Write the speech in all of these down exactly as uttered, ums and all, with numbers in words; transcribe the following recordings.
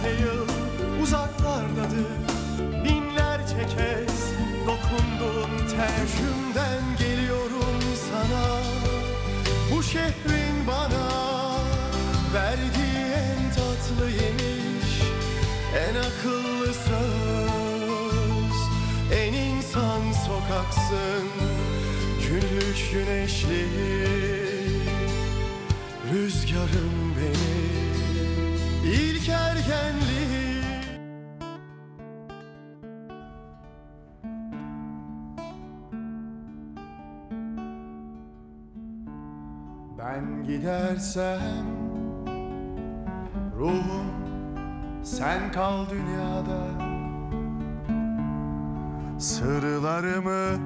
binlerce yıl uzaklardadır, binlerce kez dokundum tercümden geliyorum sana. Bu şehrin bana verdiği en tatlı yemiş, en akıllı söz, en insan sokaksın. Güllük güneşli rüzgarım benim, ilk ergenliğim. Ben gidersem ruhum, sen kal dünyada. Sırlarımı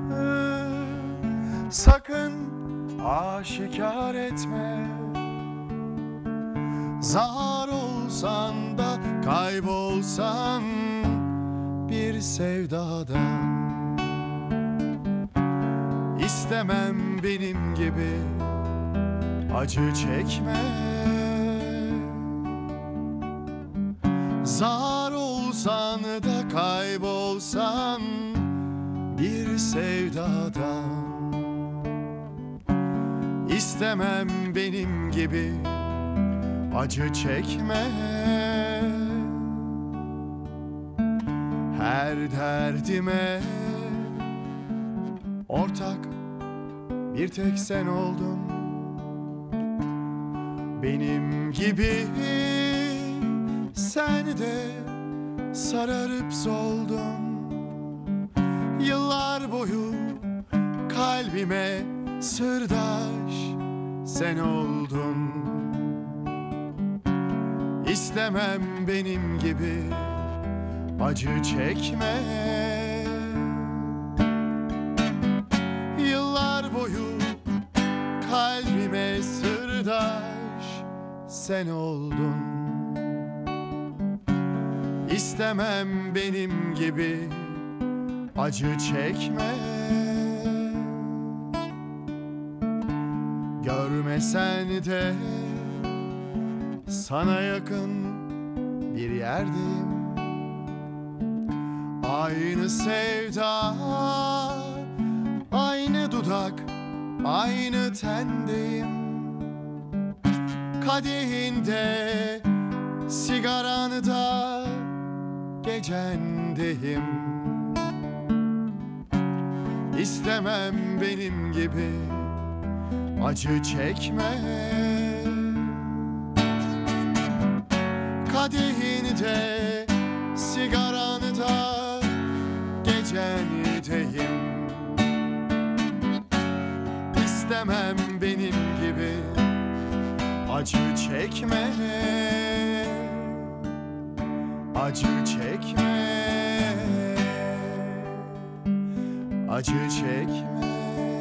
sakın aşikar etme. Zar olsan da kaybolsan bir sevdadan. İstemem benim gibi acı çekme. Zar olsan da kaybolsan bir sevdadan. İstemem benim gibi acı çekme. Her derdime ortak bir tek sen oldun. Benim gibi sen de sararıp soldun. Yıllar boyu kalbime sırdaş sen oldun. İstemem benim gibi acı çekme. Yıllar boyu kalbime sırdaş sen oldun. İstemem benim gibi acı çekme. Görmesen de sana yakın bir yerdeyim. Aynı sevda, aynı dudak, aynı tendeyim. Kadehinde, sigaranda, gecendeyim. İstemem benim gibi acı çekme. Kadehinde, sigaranda, gecendeyim. İstemem benim gibi acı çekme. Acı çekme. Acı çekme.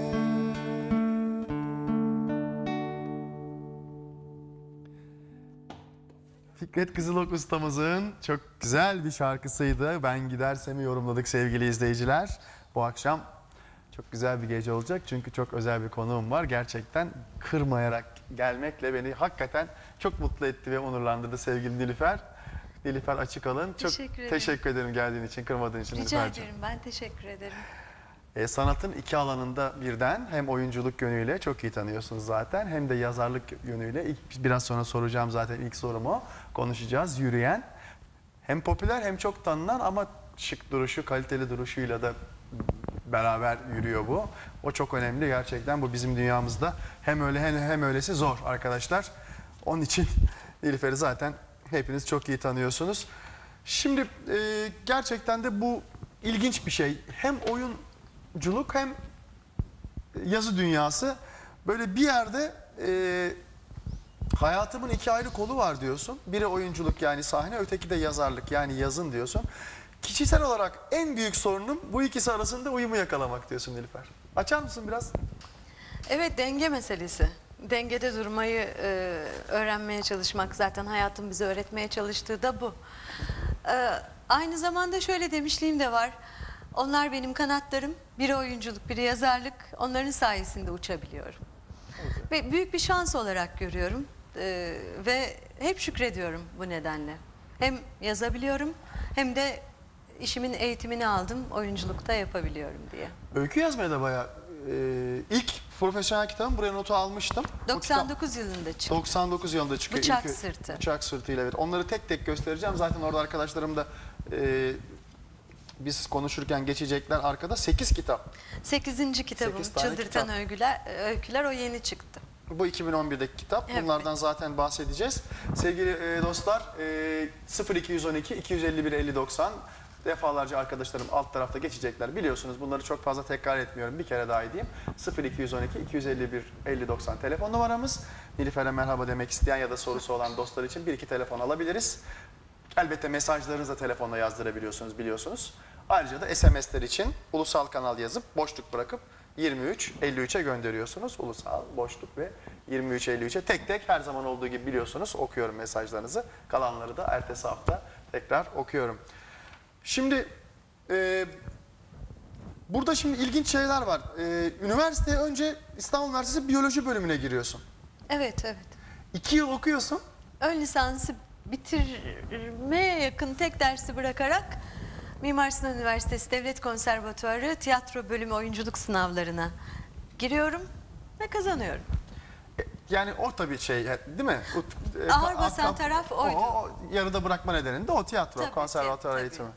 Fikret Kızılok ustamızın çok güzel bir şarkısıydı. Ben Gidersem'i yorumladık sevgili izleyiciler. Bu akşam çok güzel bir gece olacak çünkü çok özel bir konuğum var. Gerçekten kırmayarak gelmekle beni hakikaten çok mutlu etti ve onurlandırdı sevgili Nilüfer. Nilüfer Açıkalın. Çok teşekkür ederim, teşekkür ederim geldiğin için, kırmadığın için. Rica ederim, ben teşekkür ederim. E, sanatın iki alanında birden, hem oyunculuk yönüyle çok iyi tanıyorsunuz zaten, hem de yazarlık yönüyle. İlk, biraz sonra soracağım zaten ilk sorumu, konuşacağız. Yürüyen, hem popüler hem çok tanınan ama şık duruşu, kaliteli duruşuyla da beraber yürüyor bu. O çok önemli gerçekten, bu bizim dünyamızda hem öyle hem, hem öylesi zor arkadaşlar. Onun için Nilüfer'i zaten hepiniz çok iyi tanıyorsunuz. Şimdi e, gerçekten de bu ilginç bir şey. Hem oyunculuk hem yazı dünyası. Böyle bir yerde e, hayatımın iki ayrı kolu var diyorsun. Biri oyunculuk yani sahne, öteki de yazarlık yani yazın diyorsun. Kişisel olarak en büyük sorunum bu ikisi arasında uyumu yakalamak diyorsun Nilüfer. Açar mısın biraz? Evet, denge meselesi. Dengede durmayı e, öğrenmeye çalışmak, zaten hayatım bize öğretmeye çalıştığı da bu. E, aynı zamanda şöyle demişliğim de var. Onlar benim kanatlarım, biri oyunculuk, biri yazarlık. Onların sayesinde uçabiliyorum. Evet. Ve büyük bir şans olarak görüyorum e, ve hep şükrediyorum bu nedenle. Hem yazabiliyorum hem de işimin eğitimini aldım, oyunculukta yapabiliyorum diye. Öykü yazmaya da bayağı e, ilk profesyonel kitabım, buraya notu almıştım. O doksan dokuz yılında kitap çıktı. doksan dokuz yılında çıkıyor. Bıçak İlk- Sırtı. Bıçak sırtıyla, evet. Onları tek tek göstereceğim. Zaten orada arkadaşlarım da e, biz konuşurken geçecekler arkada. sekiz kitap. sekizinci kitabım Sekiz tane Çıldırtan kitap. Öyküler, Öyküler o yeni çıktı. Bu iki bin on birdeki kitap. Evet. Bunlardan zaten bahsedeceğiz. Sevgili e, dostlar, e, sıfır iki yüz on iki iki yüz elli bir elli doksan defalarca arkadaşlarım alt tarafta geçecekler. Biliyorsunuz, bunları çok fazla tekrar etmiyorum. Bir kere daha edeyim. sıfır iki yüz on iki iki yüz elli bir elli doksan telefon numaramız. Nilüfer'e merhaba demek isteyen ya da sorusu olan dostlar için bir iki telefon alabiliriz. Elbette mesajlarınızı da telefonla yazdırabiliyorsunuz, biliyorsunuz. Ayrıca da S M S'ler için ulusal kanal yazıp boşluk bırakıp yirmi üç elli üçe gönderiyorsunuz. Ulusal boşluk ve yirmi üç elli üçe tek tek, her zaman olduğu gibi biliyorsunuz, okuyorum mesajlarınızı. Kalanları da ertesi hafta tekrar okuyorum. Şimdi e, burada şimdi ilginç şeyler var. E, üniversiteye önce İstanbul Üniversitesi Biyoloji bölümüne giriyorsun. Evet, evet. İki yıl okuyorsun. Ön lisansı bitirmeye yakın tek dersi bırakarak Mimar Sinan Üniversitesi Devlet Konservatuarı tiyatro bölümü oyunculuk sınavlarına giriyorum ve kazanıyorum. E, Yani o tabii şey, değil mi? O, e, Ağır ka- basan ka- taraf oydu. O, o yarıda bırakma nedeni de o tiyatro, Tabii, konservatuar tabii. eğitimi.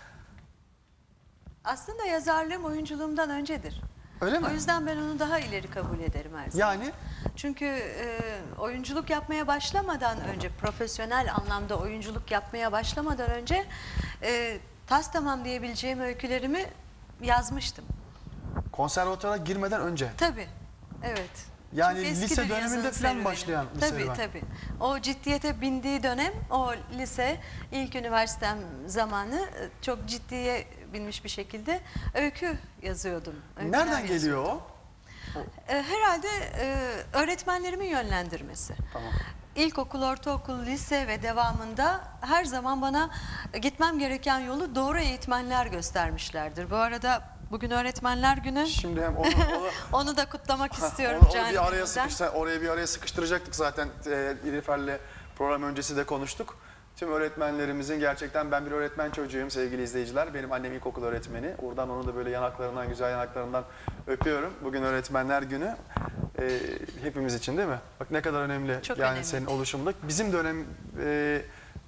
Aslında yazarlığım oyunculuğumdan öncedir. Öyle mi? O yüzden ben onu daha ileri kabul ederim her zaman. Yani Çünkü e, oyunculuk yapmaya başlamadan önce, profesyonel anlamda oyunculuk yapmaya başlamadan önce e, tas tamam diyebileceğim öykülerimi yazmıştım. konservatuara girmeden önce. Tabii, evet. Yani Çok eskidir lise döneminde yazın falan serüveni. başlayan bir Tabii serüven. tabii. O ciddiyete bindiği dönem, o lise, ilk üniversitem zamanı e, çok ciddiye binmiş bir şekilde öykü yazıyordum. öyküler Nereden geliyor yazıyordum. o? E, Herhalde e, öğretmenlerimin yönlendirmesi. Tamam. İlkokul, ortaokul, lise ve devamında her zaman bana gitmem gereken yolu doğru eğitmenler göstermişlerdir. Bu arada bugün Öğretmenler Günü. Şimdi hem onu, onu, Onu da kutlamak istiyorum. onu, onu canı bir araya gönülden. sıkıştır, oraya bir araya sıkıştıracaktık zaten. E, Nilüfer'le program öncesi de konuştuk. Tüm öğretmenlerimizin, gerçekten ben bir öğretmen çocuğuyum sevgili izleyiciler. Benim annem ilkokul öğretmeni. Oradan onu da böyle yanaklarından, güzel yanaklarından öpüyorum. Bugün Öğretmenler Günü. E, hepimiz için, değil mi? Bak ne kadar önemli. Çok yani önemli. senin oluşumunda. Bizim dönem e,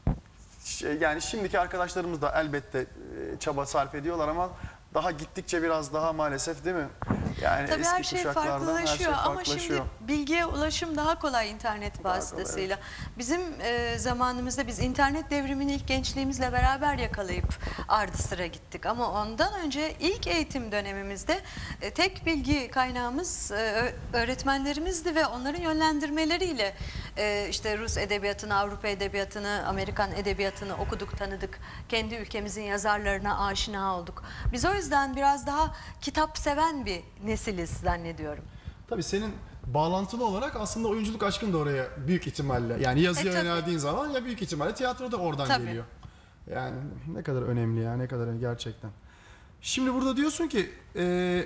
şey, yani şimdiki arkadaşlarımız da elbette e, çaba sarf ediyorlar ama daha gittikçe biraz daha maalesef, değil mi? Yani Tabii eski her şey kuşaklardan her şey farklılaşıyor ama şimdi farklılaşıyor. bilgiye ulaşım daha kolay internet kolay, vasıtasıyla. Bizim e, zamanımızda biz internet devrimini ilk gençliğimizle beraber yakalayıp ardı sıra gittik. Ama ondan önce ilk eğitim dönemimizde e, tek bilgi kaynağımız e, ö- öğretmenlerimizdi ve onların yönlendirmeleriyle e, işte Rus edebiyatını, Avrupa edebiyatını, Amerikan edebiyatını okuduk, tanıdık. Kendi ülkemizin yazarlarına aşina olduk. Biz o yüzden biraz daha kitap seven bir nesiliz zannediyorum. Tabii senin bağlantılı olarak aslında oyunculuk aşkın da oraya büyük ihtimalle. Yani yazıya E, tabii. yöneldiğin zaman ya büyük ihtimalle tiyatro da oradan Tabii. geliyor. Yani ne kadar önemli ya, ne kadar önemli gerçekten. Şimdi burada diyorsun ki e,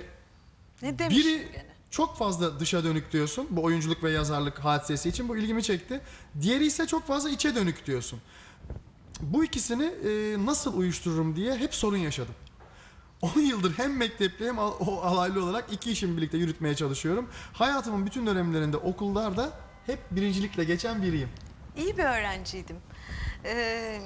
Ne demişim biri gene? çok fazla dışa dönük diyorsun. Bu oyunculuk ve yazarlık hadisesi için bu ilgimi çekti. Diğeri ise çok fazla içe dönük diyorsun. Bu ikisini e, nasıl uyuştururum diye hep sorun yaşadım. on yıldır hem mektepli hem al- o alaylı olarak iki işimi birlikte yürütmeye çalışıyorum. Hayatımın bütün dönemlerinde okullarda hep birincilikle geçen biriyim. İyi bir öğrenciydim. Ee,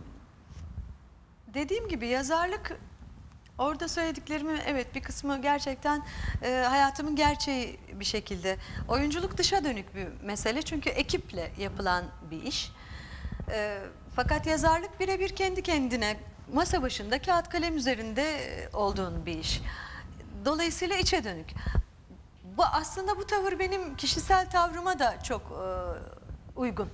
dediğim gibi yazarlık, orada söylediklerimi evet bir kısmı gerçekten e, hayatımın gerçeği bir şekilde. Oyunculuk dışa dönük bir mesele çünkü ekiple yapılan bir iş. Ee, fakat yazarlık birebir kendi kendine masa başında kağıt kalem üzerinde olduğun bir iş. Dolayısıyla içe dönük. Bu aslında bu tavır benim kişisel tavrıma da çok e, uygun.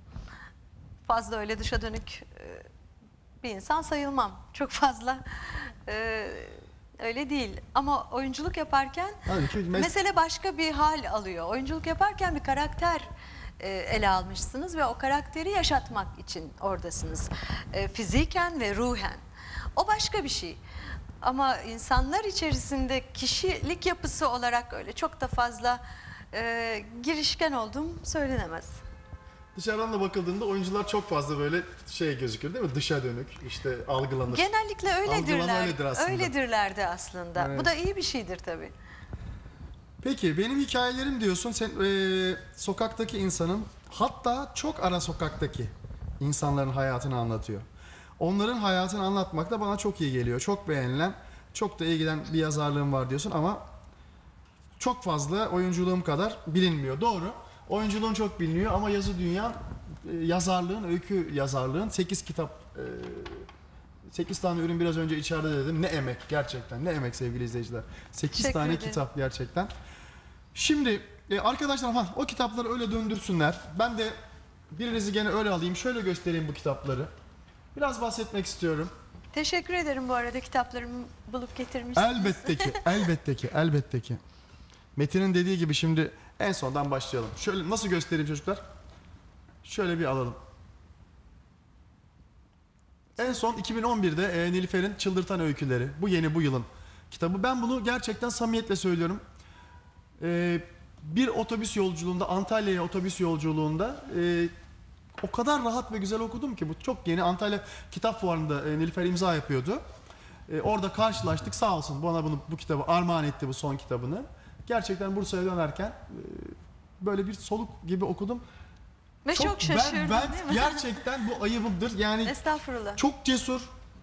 Fazla öyle dışa dönük e, bir insan sayılmam. Çok fazla e, öyle değil. Ama oyunculuk yaparken Halbuki mes- mesele başka bir hal alıyor. Oyunculuk yaparken bir karakter e, ele almışsınız ve o karakteri yaşatmak için oradasınız. E, fiziken ve ruhen. O başka bir şey. Ama insanlar içerisinde kişilik yapısı olarak öyle çok da fazla e, girişken olduğum söylenemez. Dışarıdan da bakıldığında oyuncular çok fazla böyle şey gözükür değil mi? Dışa dönük, işte algılanır. Genellikle Algılama öyledirler. öyledir aslında. Öyledirler de aslında. Evet. Bu da iyi bir şeydir tabii. Peki benim hikayelerim diyorsun. Sen eee, sokaktaki insanın, hatta çok ara sokaktaki insanların hayatını anlatıyor. Onların hayatını anlatmak da bana çok iyi geliyor. Çok beğenilen, çok da iyi giden bir yazarlığım var diyorsun ama çok fazla oyunculuğum kadar bilinmiyor. Doğru. Oyunculuğun çok biliniyor ama yazı dünya, e, yazarlığın, öykü yazarlığın sekiz kitap, sekiz tane ürün biraz önce içeride dedim. Ne emek gerçekten. Ne emek sevgili izleyiciler. sekiz Teşekkür tane ederim. kitap gerçekten. Şimdi e, arkadaşlar ha, o kitapları öyle döndürsünler. Ben de birinizi gene öyle alayım. Şöyle göstereyim bu kitapları. Biraz bahsetmek istiyorum. Teşekkür ederim bu arada kitaplarımı bulup getirmişsiniz. Elbette ki, elbette ki, elbette ki. Metin'in dediği gibi şimdi en sondan başlayalım. Şöyle nasıl göstereyim çocuklar? Şöyle bir alalım. En son iki bin on birde e, Nilüfer'in Çıldırtan Öyküleri. Bu yeni bu yılın kitabı. Ben bunu gerçekten samimiyetle söylüyorum. E, bir otobüs yolculuğunda, Antalya'ya otobüs yolculuğunda e, o kadar rahat ve güzel okudum ki bu çok yeni. Antalya Kitap Fuarı'nda e, Nilüfer imza yapıyordu. E, orada karşılaştık. Sağ olsun bana bunu bu kitabı armağan etti, bu son kitabını. Gerçekten Bursa'ya dönerken e, böyle bir soluk gibi okudum. Ve çok, şaşırdım ben, ben değil mi? gerçekten bu ayıbımdır. Yani Estağfurullah. çok cesur,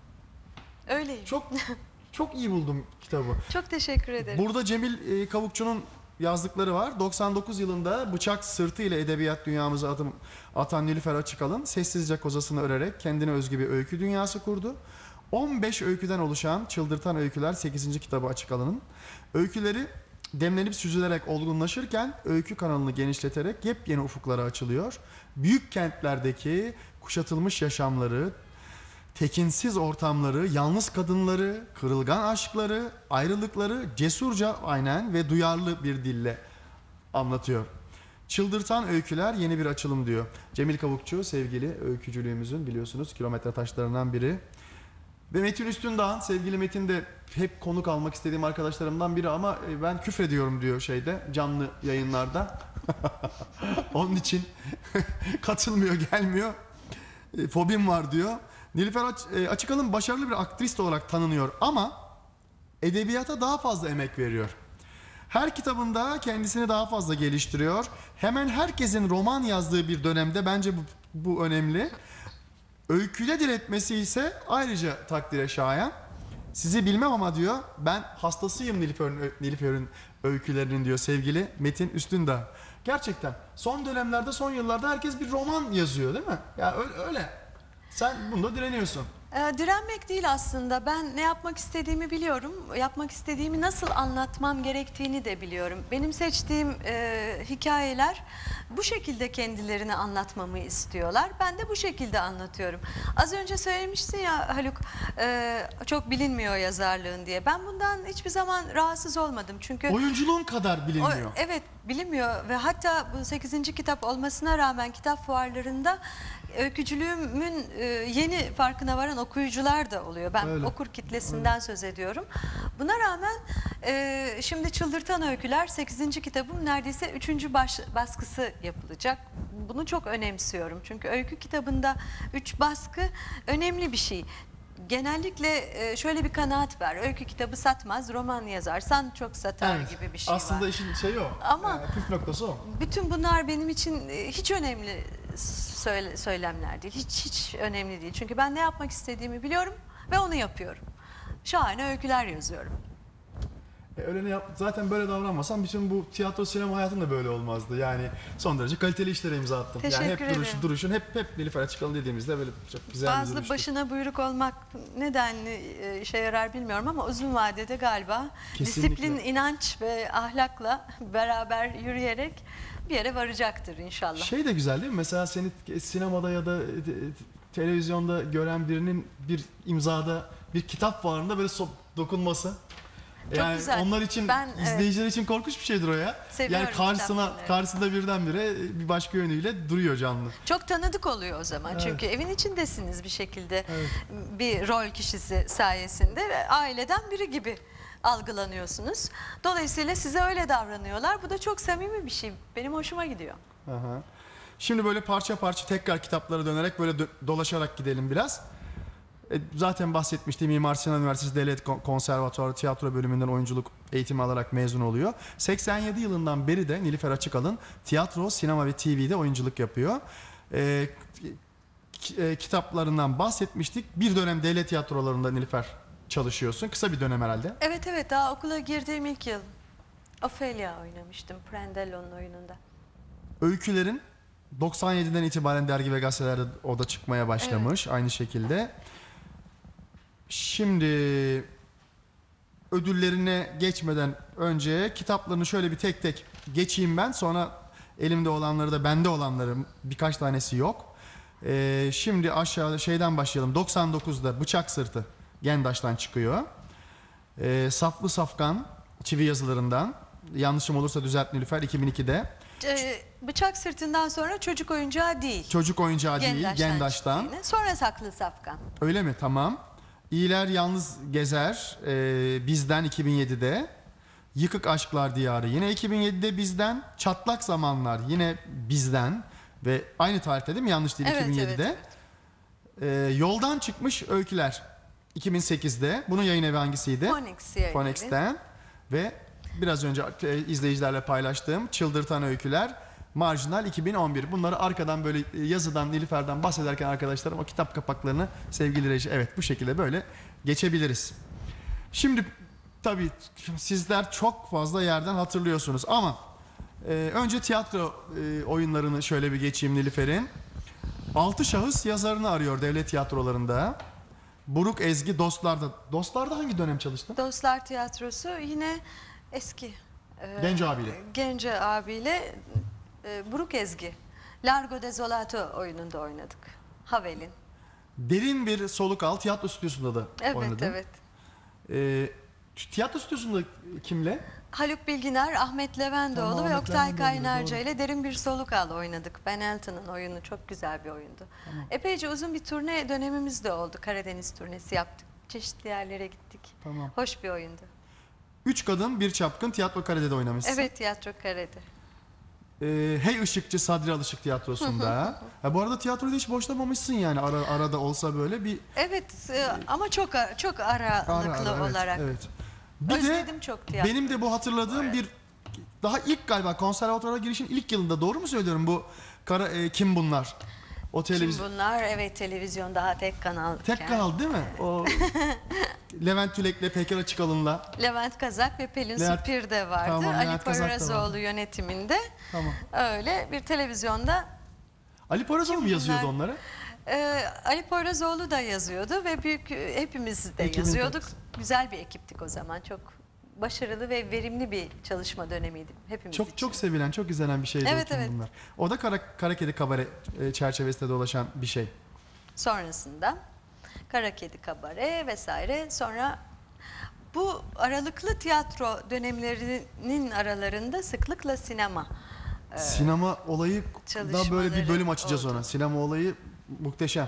Öyleyim. Çok, çok çok iyi buldum kitabı. çok teşekkür ederim. Burada Cemil e, Kavukçu'nun yazdıkları var. doksan dokuz yılında bıçak sırtı ile edebiyat dünyamıza adım atan Nilüfer Açıkalın sessizce kozasını örerek kendine özgü bir öykü dünyası kurdu. on beş öyküden oluşan Çıldırtan Öyküler sekizinci kitabı Açıkalın'ın. Öyküleri demlenip süzülerek olgunlaşırken öykü kanalını genişleterek yepyeni ufuklara açılıyor. Büyük kentlerdeki kuşatılmış yaşamları, tekinsiz ortamları, yalnız kadınları, kırılgan aşkları, ayrılıkları cesurca aynen ve duyarlı bir dille anlatıyor. Çıldırtan Öyküler yeni bir açılım diyor. Cemil Kavukçu sevgili öykücülüğümüzün biliyorsunuz kilometre taşlarından biri. Ve Metin Üstündağ'ın, sevgili Metin de hep konuk almak istediğim arkadaşlarımdan biri ama ben küfrediyorum diyor şeyde, canlı yayınlarda. Onun için katılmıyor, gelmiyor. E, fobim var diyor. Nilüfer Aç, e, Açıkalın başarılı bir aktrist olarak tanınıyor ama edebiyata daha fazla emek veriyor. Her kitabında kendisini daha fazla geliştiriyor. Hemen herkesin roman yazdığı bir dönemde bence bu, bu önemli. Öyküde diretmesi ise ayrıca takdire şayan. Sizi bilmem ama diyor ben hastasıyım Nilüfer'in, Nilüfer'in öykülerinin diyor sevgili Metin Üstündağ. Gerçekten son dönemlerde, son yıllarda herkes bir roman yazıyor değil mi? Ya öyle. öyle. Sen bunda direniyorsun. Ee, direnmek değil aslında. Ben ne yapmak istediğimi biliyorum. Yapmak istediğimi nasıl anlatmam gerektiğini de biliyorum. Benim seçtiğim e, hikayeler bu şekilde kendilerini anlatmamı istiyorlar. Ben de bu şekilde anlatıyorum. Az önce söylemiştin ya Haluk, e, çok bilinmiyor yazarlığın diye. Ben bundan hiçbir zaman rahatsız olmadım. Çünkü Oyunculuğun kadar o, bilinmiyor. evet bilinmiyor ve hatta bu sekizinci kitap olmasına rağmen kitap fuarlarında öykücülüğümün e, yeni farkına varan okuyucular da oluyor. Ben Öyle. okur kitlesinden söz ediyorum. Buna rağmen e, şimdi Çıldırtan Öyküler sekizinci kitabım neredeyse üçüncü baş, baskısı yapılacak. Bunu çok önemsiyorum. Çünkü öykü kitabında üç baskı önemli bir şey. Genellikle e, şöyle bir kanaat var. Öykü kitabı satmaz, roman yazarsan çok satar Evet. gibi bir şey Aslında var. işin şeyi o. Ama- Yani püf noktası o. Bütün bunlar benim için e, hiç önemli söyle, söylemler değil. Hiç hiç önemli değil. Çünkü ben ne yapmak istediğimi biliyorum ve onu yapıyorum. Şahane öyküler yazıyorum. E, öyle ne yap zaten böyle davranmasan bütün bu tiyatro sinema hayatın da böyle olmazdı. Yani son derece kaliteli işlere imza attım. Yani hep Teşekkür duruşun, ederim. duruşun hep hep Nilüfer Açıkalın dediğimizde böyle çok güzel bir Fazla duruştu. başına buyruk olmak nedenli e, işe yarar bilmiyorum ama uzun vadede galiba Kesinlikle. disiplin, inanç ve ahlakla beraber yürüyerek bir yere varacaktır inşallah. Şey de güzel değil mi? Mesela seni sinemada ya da e, televizyonda gören birinin bir imzada bir kitap fuarında böyle so- dokunması. Çok Yani güzel. onlar için, Ben, evet. izleyiciler için korkunç bir şeydir o ya. Seviyorum Yani karşısına kitap filmleri. karşısında birdenbire bir başka yönüyle duruyor canlı. Çok tanıdık oluyor o zaman. Evet. Çünkü evin içindesiniz bir şekilde Evet. bir rol kişisi sayesinde ve aileden biri gibi algılanıyorsunuz. Dolayısıyla size öyle davranıyorlar. Bu da çok samimi bir şey. Benim hoşuma gidiyor. Aha. Şimdi böyle parça parça tekrar kitaplara dönerek böyle dö- dolaşarak gidelim biraz. E, zaten bahsetmiştim, Mimar Sinan Üniversitesi Devlet Kon- Konservatuarı Tiyatro Bölümünden oyunculuk eğitimi alarak mezun oluyor. seksen yedi yılından beri de Nilüfer Açıkalın tiyatro, sinema ve T V'de oyunculuk yapıyor. E, ki- e, kitaplarından bahsetmiştik. Bir dönem devlet tiyatrolarında Nilüfer çalışıyorsun. Kısa bir dönem herhalde. Evet evet, daha okula girdiğim ilk yıl Ophelia oynamıştım Prandello'nun oyununda. Öykülerin doksan yediden itibaren dergi ve gazetelerde o da çıkmaya başlamış aynı şekilde. Şimdi ödüllerine geçmeden önce kitaplarını şöyle bir tek tek geçeyim ben. Sonra elimde olanları da bende olanları birkaç tanesi yok. Ee, şimdi aşağıda şeyden başlayalım. doksan dokuzda Bıçak Sırtı Gendaş'tan çıkıyor. Ee, Saflı Safkan çivi yazılarından. Yanlışım olursa düzelt Nilüfer, iki bin ikide. Ee, Bıçak Sırtı'ndan sonra çocuk oyuncağı değil. Çocuk oyuncağı değil, Gendaş'tan Gendaş'tan. çıktı yine. Sonra Saklı Safkan. Öyle mi? Tamam. İyiler Yalnız Gezer e, bizden iki bin yedide. Yıkık Aşklar Diyarı yine iki bin yedide bizden. Çatlak Zamanlar yine bizden. Ve aynı tarihte değil mi? Yanlış değil, Evet, iki bin yedide. evet, E, Yoldan Çıkmış Öyküler iki bin sekizde. Bunun yayın evi hangisiydi? Phoenix yayın evi. Phoenix'ten. Ve biraz önce e, izleyicilerle paylaştığım Çıldırtan Öyküler Marjinal iki bin on bir. Bunları arkadan böyle e, yazıdan, Nilüfer'den bahsederken arkadaşlarım o kitap kapaklarını sevgili reji, evet bu şekilde böyle geçebiliriz. Şimdi tabii sizler çok fazla yerden hatırlıyorsunuz ama e, önce tiyatro e, oyunlarını şöyle bir geçeyim Nilüfer'in. Altı şahıs yazarını arıyor devlet tiyatrolarında. Buruk Ezgi Dostlar'da. Dostlar'da hangi dönem çalıştın? Dostlar Tiyatrosu yine eski. e, Genco abiyle. Genco abiyle e, Buruk Ezgi. Largo Desolato oyununda oynadık. Havel'in. Derin bir soluk al tiyatro stüdyosunda da Evet oynadın. evet. Ee, tiyatro stüdyosunda kimle? Haluk Bilginer, Ahmet Levendoğlu Tamam, ve Ahmet Oktay Levendoğlu, Kaynarca doğru. ile Derin Bir Soluk Al oynadık. Ben Elton'un oyunu çok güzel bir oyundu. Epeyce uzun bir turne dönemimiz de oldu. Karadeniz turnesi yaptık. Çeşitli yerlere gittik. Tamam. Hoş bir oyundu. Üç kadın bir çapkın tiyatro karede oynamışsın. Evet, tiyatro karede. Ee, Hey Işıkçı Sadri Alışık tiyatrosunda. Ha, bu arada tiyatroda hiç boşlamamışsın yani ara, arada olsa böyle bir Evet e, ama çok a- çok aralıklı ara ara, evet, olarak. evet. Bir Özledim de çok tiyatro. benim de bu hatırladığım bir daha ilk galiba konservatuvara girişin ilk yılında, doğru mu söylüyorum, bu kara, e, Kim Bunlar? O Kim televizyon bunlar? Evet, televizyon daha tek kanal. tek kanal değil mi? O Levent Tülek'le Peker Açıkalın'la. Levent Kazak ve Pelin Levent- Supir de vardı. Tamam, Ali Levent Kazak da Poyrazoğlu vardı. yönetiminde. Tamam. Öyle bir televizyonda Ali Poyrazoğlu mu Kim yazıyordu Bunlar? onları? Ee, Ali Poyrazoğlu da yazıyordu ve büyük hepimiz de Ekibin yazıyorduk. kapısı. Güzel bir ekiptik o zaman. Çok başarılı ve verimli bir çalışma dönemiydi hepimiz Çok için. çok sevilen, çok izlenen bir şeydi Evet, o Kim evet. Bunlar. O da Kara, Kara Kedi Kabare e, çerçevesinde dolaşan bir şey. Sonrasında Kara Kedi Kabare vesaire. Sonra bu aralıklı tiyatro dönemlerinin aralarında sıklıkla sinema. Sinema olayı da böyle bir bölüm çalışmaları açacağız oldu. ona. Sinema olayı muhteşem.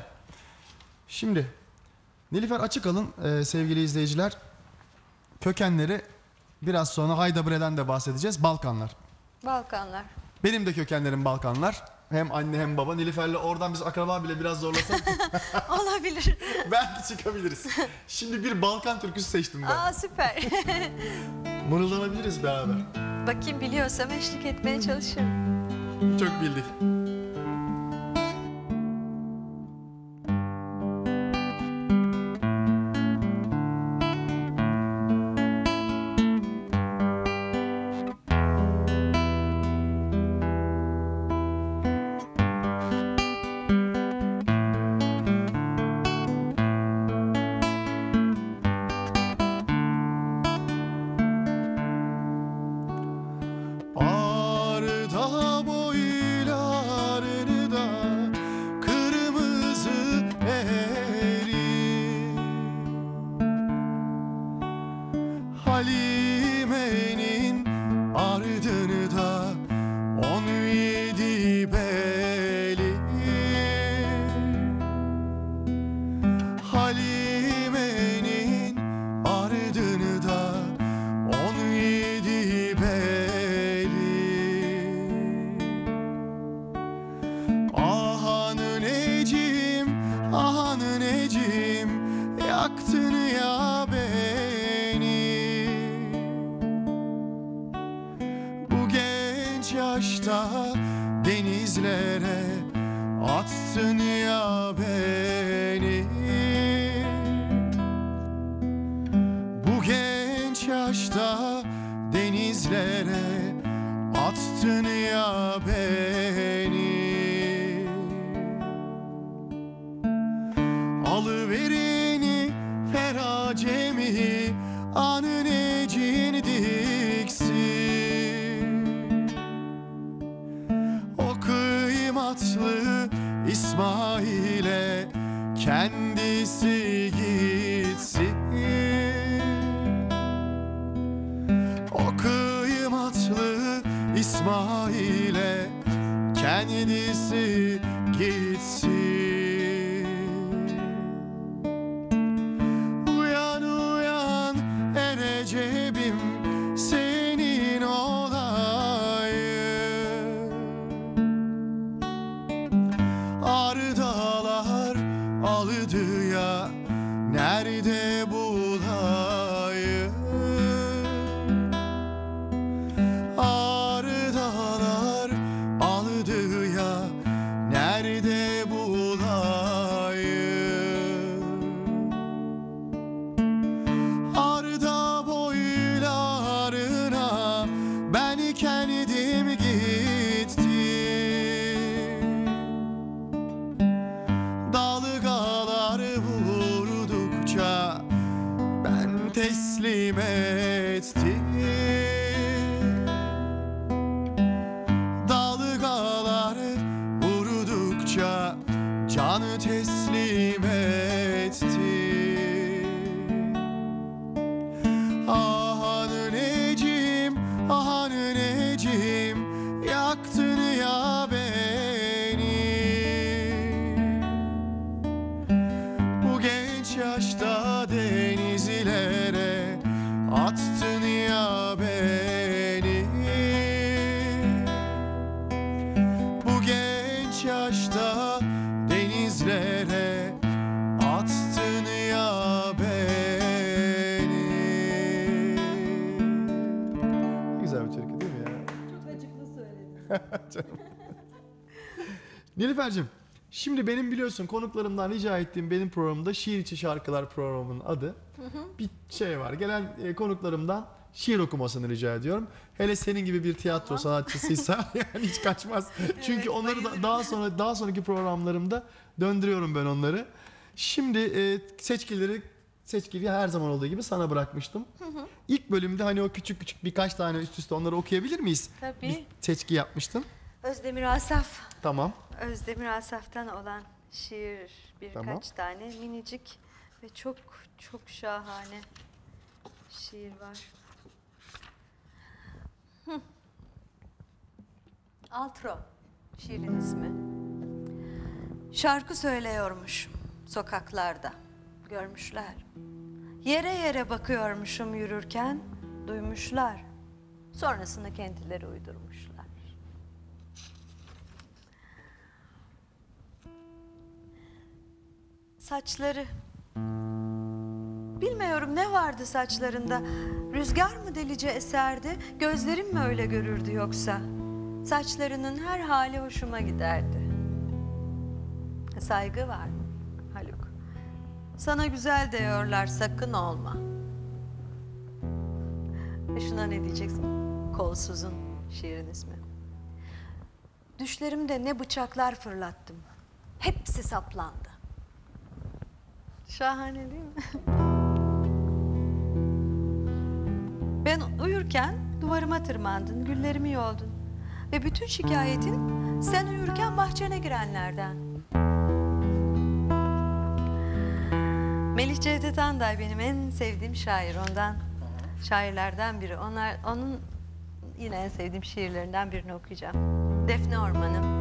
Şimdi Nilüfer Açıkalın e, sevgili izleyiciler, kökenleri biraz sonra Hayda Bre'den de bahsedeceğiz. Balkanlar. Balkanlar. Benim de kökenlerim Balkanlar. Hem anne hem baba. Nilüfer'le oradan biz akraba bile biraz zorlasak Olabilir. belki çıkabiliriz. Şimdi bir Balkan türküsü seçtim ben. Aa, süper. Mırıldanabiliriz beraber. Bakayım, biliyorsam eşlik etmeye çalışırım. Çok bildik. Arda boylarını da kırmızı eri, Halime'nin ardını da on yedi beli, Halime'nin ardını da on yedi beli. yaktın ya beni. Bu genç yaşta denizlere attın ya beni. Bu genç yaşta denizlere attın ya beni. Alıverini feracemi anın ecindiksin. O kıymatlı İsmail'e kendisi gitsin. O kıymatlı İsmail'e kendisi gitsin. Uyan uyan Erecep'im, senin olayım. Ardalar aldı ya, nerede bulayım? Ardalar aldı ya, nerede bulayım? Arda boylarına ben kendim gittim. Dalgalar vurdukça ben teslim ettim. Dalgalar vurdukça canı teslim ettim. Ah anneciğim, ah anneciğim, yaktın ya beni. Bu genç yaşta denizlere attın ya beni. Bu genç yaşta denizlere attın ya beni. Güzel bir şarkı değil mi ya? Çok acıklı söyledin. Canım. Nilüfer'cim, şimdi benim biliyorsun konuklarımdan rica ettiğim benim programımda Şiir İçi Şarkılar programının adı. Bir şey var, gelen e, konuklarımdan şiir okumasını rica ediyorum. Hele senin gibi bir tiyatro sanatçısıysa yani hiç kaçmaz. Çünkü Evet, onları da, bayılırım. daha sonra daha sonraki programlarımda döndürüyorum ben onları. Şimdi e, seçkileri seçkiliyi her zaman olduğu gibi sana bırakmıştım. İlk bölümde hani o küçük küçük birkaç tane üst üste onları okuyabilir miyiz? Tabii. Bir seçki yapmıştım. Özdemir Asaf. Tamam. Özdemir Asaf'tan olan şiir birkaç Tamam. tane minicik ve çok çok şahane şiir var. Hı. Altro şiirin ismi. Şarkı söylüyormuş sokaklarda, görmüşler. Yere yere bakıyormuşum yürürken, duymuşlar. Sonrasında kendileri uydurmuşlar. Saçları. Bilmiyorum ne vardı saçlarında. Rüzgar mı delice eserdi, gözlerim mi öyle görürdü yoksa? Saçlarının her hali hoşuma giderdi. Saygı var Haluk. Sana güzel diyorlar, sakın olma. E şuna ne diyeceksin? Kolsuzun şiirin ismi. Düşlerimde ne bıçaklar fırlattım. Hepsi saplandı. Şahane değil mi? Ben uyurken duvarıma tırmandın, güllerimi yoldun. Ve bütün şikayetin sen uyurken bahçene girenlerden. Melih Cevdet Anday benim en sevdiğim şair, ondan şairlerden biri. Onlar, onun yine en sevdiğim şiirlerinden birini okuyacağım. Defne Ormanı.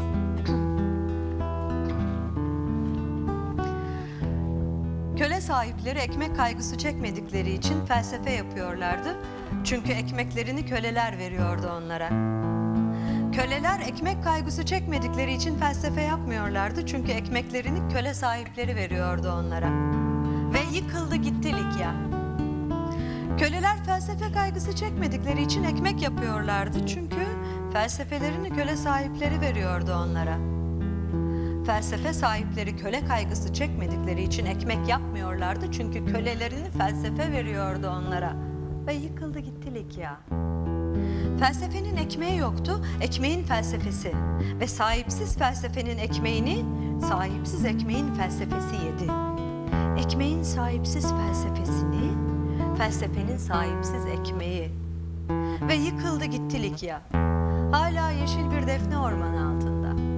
Köle sahipleri ekmek kaygısı çekmedikleri için felsefe yapıyorlardı. Çünkü ekmeklerini köleler veriyordu onlara. Köleler ekmek kaygısı çekmedikleri için felsefe yapmıyorlardı. Çünkü ekmeklerini köle sahipleri veriyordu onlara. Ve yıkıldı gitti Likya. Köleler felsefe kaygısı çekmedikleri için ekmek yapıyorlardı. Çünkü felsefelerini köle sahipleri veriyordu onlara. Felsefe sahipleri köle kaygısı çekmedikleri için ekmek yapmıyorlardı. Çünkü kölelerini felsefe veriyordu onlara. Ve yıkıldı gitti Likya. Felsefenin ekmeği yoktu, ekmeğin felsefesi. Ve sahipsiz felsefenin ekmeğini, sahipsiz ekmeğin felsefesi yedi. Ekmeğin sahipsiz felsefesini, felsefenin sahipsiz ekmeği. Ve yıkıldı gitti Likya. Hala yeşil bir defne ormanı altında.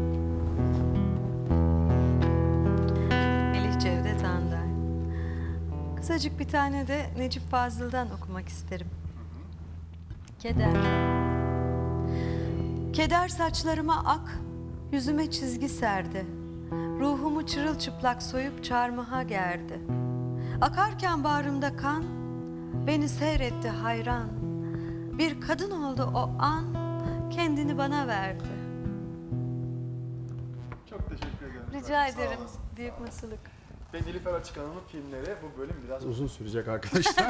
Melih Cevdet Andar. Kısacık bir tane de Necip Fazıl'dan okumak isterim. Keder. Keder saçlarıma ak, yüzüme çizgi serdi. Ruhumu çırılçıplak soyup çarmıha gerdi. Akarken bağrımda kan, beni seyretti hayran. Bir kadın oldu o an, kendini bana verdi. Çok teşekkür ederim. Rica Sağ ederim. olasın. Büyük mutluluk. Ben Nilüfer Açık Hanım'ın filmleri, bu bölüm biraz uzun sürecek arkadaşlar.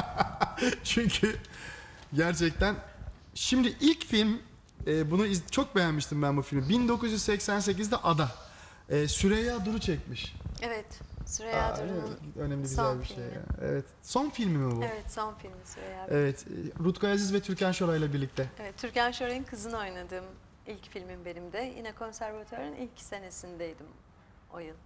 Çünkü gerçekten şimdi ilk film e, bunu iz- çok beğenmiştim ben bu filmi. bin dokuz yüz seksen sekizde Ada. E, Süreyya Duru çekmiş. Evet, Süreyya Aa, Duru'nun önemli güzel son bir şey. filmi. Ya. Evet. Son filmi mi bu? Evet, son filmi Süreyya. Evet. e, Rutkay Aziz ve Türkan Şoray ile birlikte. Evet, Türkan Şoray'ın kızını oynadığım ilk filmim benim de. Yine konservatörün ilk senesindeydim o yıl.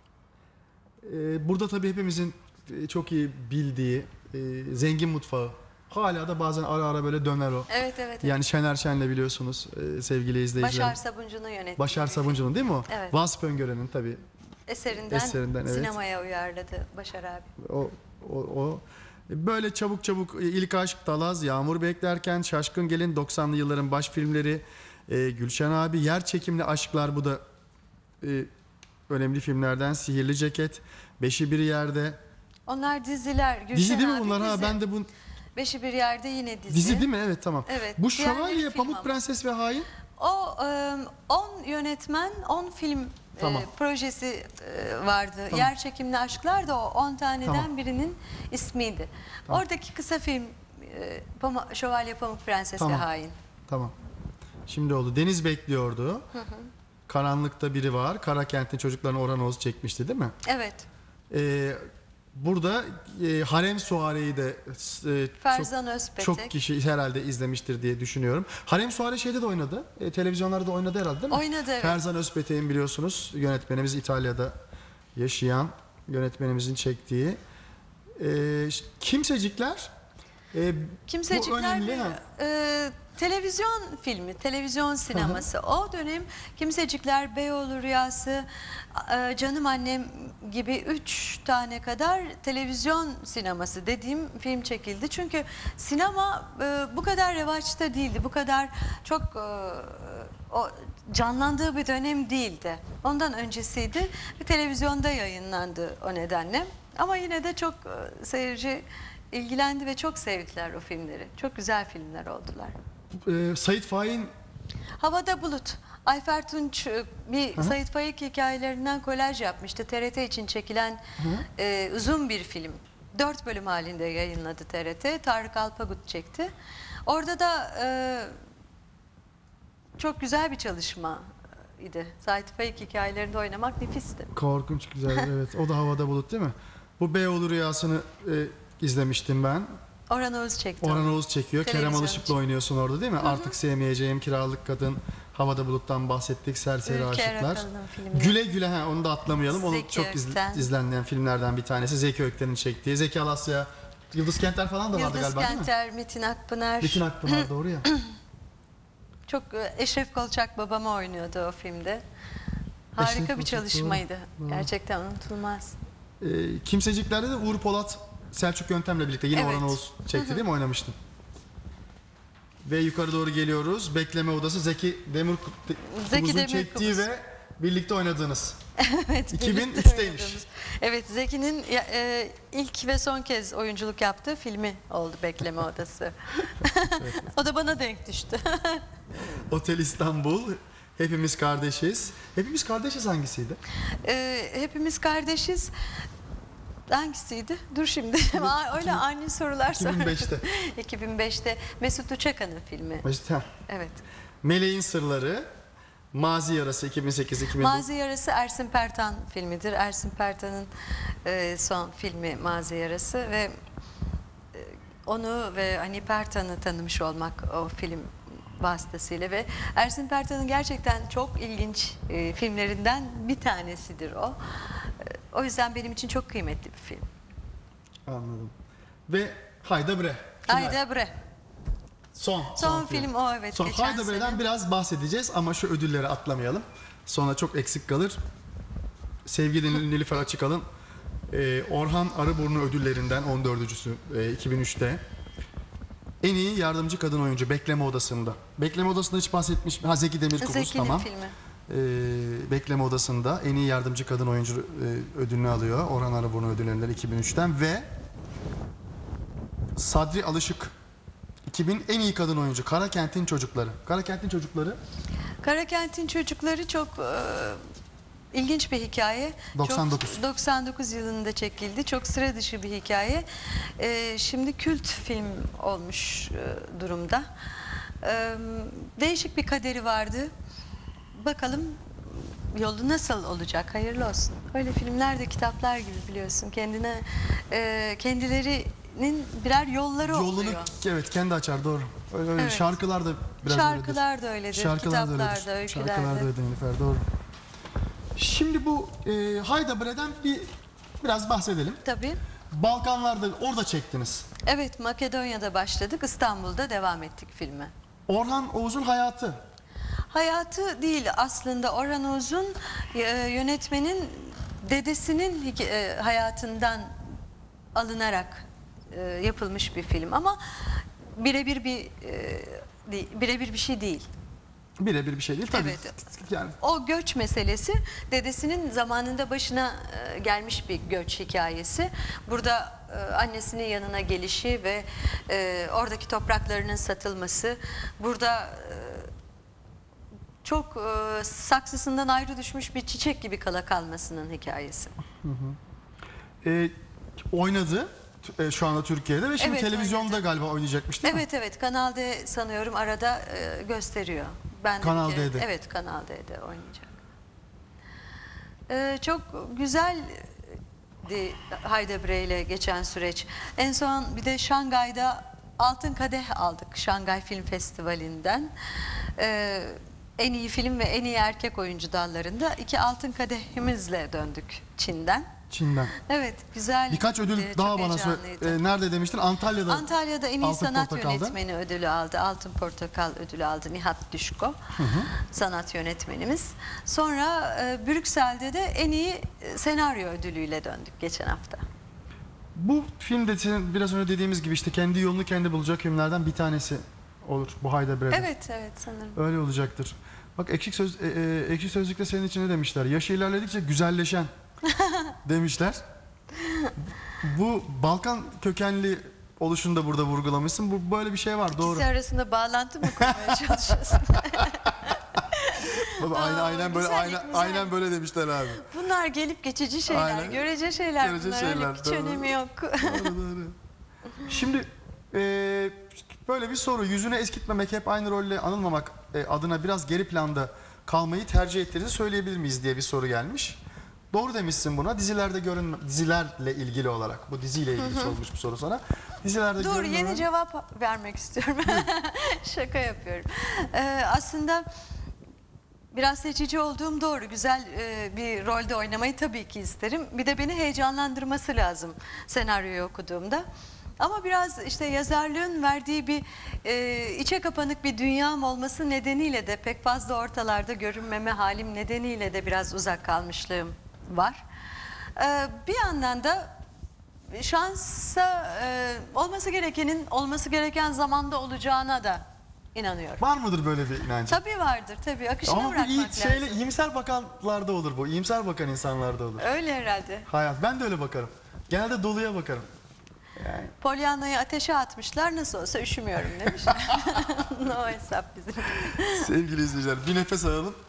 E, burada tabii hepimizin e, çok iyi bildiği e, Zengin Mutfağı. Hala da bazen ara ara böyle döner o. Evet, evet. evet. Yani Şener Şen'le biliyorsunuz e, sevgili izleyiciler. Başar Sabuncu'nun yönettiği. Başar bir film. Sabuncu'nun değil mi o? Evet. Vasıf Öngören'in tabii. Eserinden, Eserinden, evet. sinemaya uyarladı Başar abi. O, o, o. Böyle çabuk çabuk e, İlk Aşk, Talaz, Yağmur Beklerken, Şaşkın Gelin, doksanlı yılların baş filmleri, e, Gülşen abi, Yer Çekimli Aşklar, bu da e, önemli filmlerden. Sihirli Ceket, Beşi Bir Yerde. Onlar diziler. Gülşen Dizi değil mi abi bunlar? Ha dizi. ben de bu Beşi Bir Yerde yine dizi. dizi değil mi? Evet, tamam. Evet, Bu diğerleri Şövalye, film Pamuk ama. Prenses ve Hain. O on yönetmen, on film e, Tamam. projesi e, vardı. Tamam. Yer Çekimli Aşklar da o on taneden Tamam. birinin ismiydi. Tamam. Oradaki kısa film e, Pama- Şövalye Pamuk Prenses Tamam. ve Hain. Tamam. Şimdi oldu. Deniz Bekliyordu. Karanlıkta Biri Var. Karakent'in çocuklarını Orhan Oğuz çekmişti değil mi? Evet. Ee, burada e, Harem Suare'yi de e, Ferzan çok, Özpetek. çok kişi herhalde izlemiştir diye düşünüyorum. Harem Suare şeyde de oynadı. E, televizyonlarda da oynadı herhalde değil mi? Oynadı, evet. Ferzan Özpetek'in biliyorsunuz yönetmenimiz, İtalya'da yaşayan yönetmenimizin çektiği. E, Kimsecikler. E, bu Kimsecikler önemli, bir ha. e, televizyon filmi, televizyon sineması. O dönem Kimsecikler, Beyoğlu Rüyası, e, Canım Annem gibi üç tane kadar televizyon sineması dediğim film çekildi. Çünkü sinema e, bu kadar revaçta değildi, bu kadar çok e, o canlandığı bir dönem değildi. Ondan öncesiydi ve televizyonda yayınlandı o nedenle. Ama yine de çok e, seyirci ilgilendi ve çok sevdiler o filmleri. Çok güzel filmler oldular. E, Sait Faik'in Havada Bulut. Ayfer Tunç e, bir Sait Faik hikayelerinden kolaj yapmıştı. T R T için çekilen e, uzun bir film. Dört bölüm halinde yayınladı T R T. Tarık Alpagut çekti. Orada da e, çok güzel bir çalışma idi. Sait Faik hikayelerinde oynamak nefisti. korkunç güzel, evet. O da Havada Bulut değil mi? Bu Beyoğlu Rüyası'nı e, izlemiştim ben. Orhan Oğuz çekti. Orhan onu. Oğuz çekiyor. Kerem Televizyon Alışık'la için. oynuyorsun orada değil mi? Artık Sevmeyeceğim, Kiralık Kadın, Havada Bulut'tan bahsettik, Serseri Ülke Aşıklar. Erakalı'nın filmi. Güle Güle, ha, onu da atlamayalım. Onu Zeki çok iz, Ökten. izlenen filmlerden bir tanesi. Zeki Ökten'in çektiği. Zeki Alasya, Yıldız Kentler falan da vardı Yıldız galiba değil mi? Kenter, Metin Akpınar. Metin Akpınar, doğru ya. Çok e, Eşref Kolçak babamı oynuyordu o filmde. Harika Eşref bir Kolçak, çalışmaydı. doğru. Gerçekten unutulmaz. Ee, Kimseciklerde de Uğur Polat, Selçuk Yöntem'le birlikte yine Evet. Orhan Oğuz çekti değil mi? Oynamıştın. Ve yukarı doğru geliyoruz. Bekleme Odası, Zeki Demir Zeki Kubuz'un Demirkubuz. çektiği ve birlikte oynadığınız. Evet. iki bin birlikte üçteymiş. oynadığımız. Evet, Zeki'nin ya- e, ilk ve son kez oyunculuk yaptığı filmi oldu Bekleme Odası. O da bana denk düştü. Otel İstanbul, Hepimiz Kardeşiz. Hepimiz Kardeşiz hangisiydi? E, hepimiz kardeşiz. Hangisiydi? Dur şimdi. Aa, Öyle ani sorular sor. iki bin beşte. iki bin beşte Mesut Uçakan'ın filmi. İşte, Evet. Meleğin Sırları, Mazi Yarası iki bin sekiz iki bin dokuz. Mazi Yarası Ersin Pertan filmidir. Ersin Pertan'ın e, son filmi Mazi Yarası ve e, onu ve hani Pertan'ı tanımış olmak o film vasıtasıyla ve Ersin Pertan'ın gerçekten çok ilginç e, filmlerinden bir tanesidir o. E, o yüzden benim için çok kıymetli bir film. Anladım. Ve Hayda Bre. Final. Hayda Bre. Son, Son film o, evet, Son geçen Hayda Bre'den sene. biraz bahsedeceğiz ama şu ödülleri atlamayalım. Sonra çok eksik kalır. Sevgili Nilüfer Açıkalın, e, Orhan Arıburnu ödüllerinden on dördüncüsü e, iki bin üçte. En iyi yardımcı kadın oyuncu Bekleme Odası'nda. Bekleme Odası'nda hiç bahsetmiş. Ha Zeki Demirkubuz Zeki'nin tamam. filmi. E, Bekleme Odası'nda en iyi yardımcı kadın oyuncu e, ödülünü alıyor. Orhan Arıburnu ödüllerinden iki bin üçten ve Sadri Alışık iki bin en iyi kadın oyuncu Kara Kent'in Çocukları. Kara Kent'in Çocukları Karakent'in Çocukları çok e, ilginç bir hikaye. doksan dokuz. Çok, doksan dokuz yılında çekildi. Çok sıra dışı bir hikaye. E, şimdi kült film olmuş e, durumda. E, değişik bir kaderi vardı. Bakalım yolu nasıl olacak? Hayırlı olsun. Öyle filmler de kitaplar gibi biliyorsun. Kendine e, kendilerinin birer yolları Yolunu oluyor. evet kendi açar doğru. Öyle, öyle. Evet. Şarkılar da biraz Şarkılar da öyledir. Şarkılar da kitaplar öyledir. da, öyküler Şarkılar da de. öyledir Nilüfer doğru. Şimdi bu e, Hayda Bre'den bir biraz bahsedelim. Tabii. Balkanlarda orada çektiniz. Evet, Makedonya'da başladık, İstanbul'da devam ettik filme. Orhan Oğuz'un hayatı. Hayatı değil aslında, Orhan Oğuz'un e, yönetmenin dedesinin hike- e, hayatından alınarak e, yapılmış bir film ama birebir bir e, değil- birebir bir şey değil. Birebir bir şey değil tabii. Evet. Yani O göç meselesi dedesinin zamanında başına e, gelmiş bir göç hikayesi. Burada e, annesinin yanına gelişi ve e, oradaki topraklarının satılması. Burada e, çok e, saksısından ayrı düşmüş bir çiçek gibi kala kalmasının hikayesi. e, oynadı e, şu anda Türkiye'de ve şimdi Evet, televizyonda oynadı. galiba oynayacakmış değil mi? Evet evet, Kanal D sanıyorum arada e, gösteriyor. Ben de bir Kanal kere- D'de. Evet, Kanal D'de oynayacak. E, çok güzeldi Hayda Bre ile geçen süreç. En son bir de Şangay'da Altın Kadeh aldık Şangay Film Festivali'nden. E, en iyi film ve en iyi erkek oyuncu dallarında iki altın kadehimizle döndük Çin'den. Çin'den. Evet, güzel. Birkaç ödül e, daha çok bana söyle. heyecanlıydı. E, nerede demiştin? Antalya'da. Antalya'da en iyi Altın sanat Portakal'da. yönetmeni ödülü aldı. Altın Portakal ödülü aldı Nihat Düşko. Sanat yönetmenimiz. Sonra e, Brüksel'de de en iyi e, senaryo ödülüyle döndük geçen hafta. Bu film de senin biraz önce dediğimiz gibi işte kendi yolunu kendi bulacak filmlerden bir tanesi olur bu Hayda Bre'de. Evet, evet sanırım. Öyle olacaktır. Bak Ekşi Söz e, e, Ekşi Sözlük'te senin için ne demişler? Yaş ilerledikçe güzelleşen demişler. Bu Balkan kökenli oluşunu da burada vurgulamışsın. Bu böyle bir şey var doğru. İkisi arasında bağlantı mı kurmaya çalışıyorsun? Baba, aynen Aa, aynen böyle güzel, aynen, güzel. aynen böyle demişler abi. Bunlar gelip geçici şeyler, Aynen. görece şeyler Görece bunlar. şeyler, Öyle hiç doğru. önemi yok. Doğru, doğru. Şimdi e, böyle bir soru. Yüzünü eskitmemek, hep aynı rolle anılmamak e, adına biraz geri planda kalmayı tercih ettiğinizi söyleyebilir miyiz diye bir soru gelmiş. Doğru demişsin buna. Dizilerde görün dizilerle ilgili olarak. Bu diziyle ilgili sorulmuş bir soru sana. Dizilerde Dur, görünmemek- yeni cevap vermek istiyorum. Şaka yapıyorum. Ee, aslında biraz seçici olduğum doğru. Güzel e, bir rolde oynamayı tabii ki isterim. Bir de beni heyecanlandırması lazım senaryoyu okuduğumda. Ama biraz işte yazarlığın verdiği bir e, içe kapanık bir dünyam olması nedeniyle de pek fazla ortalarda görünmeme halim nedeniyle de biraz uzak kalmışlığım var. Ee, bir yandan da şansa e, olması gerekenin olması gereken zamanda olacağına da inanıyorum. Var mıdır böyle bir inancın? Tabii vardır, tabii akışına Ama bu bırakmak iyi, lazım. şeyle, iyimser bakanlarda olur bu. İyimser bakan insanlarda olur. Öyle herhalde. Hayat. Ben de öyle bakarım. Genelde doluya bakarım. Yani. Pollyanna'yı ateşe atmışlar, nasıl olsa üşümüyorum demiş. No hesap bizim. Sevgili izleyiciler bir nefes alalım.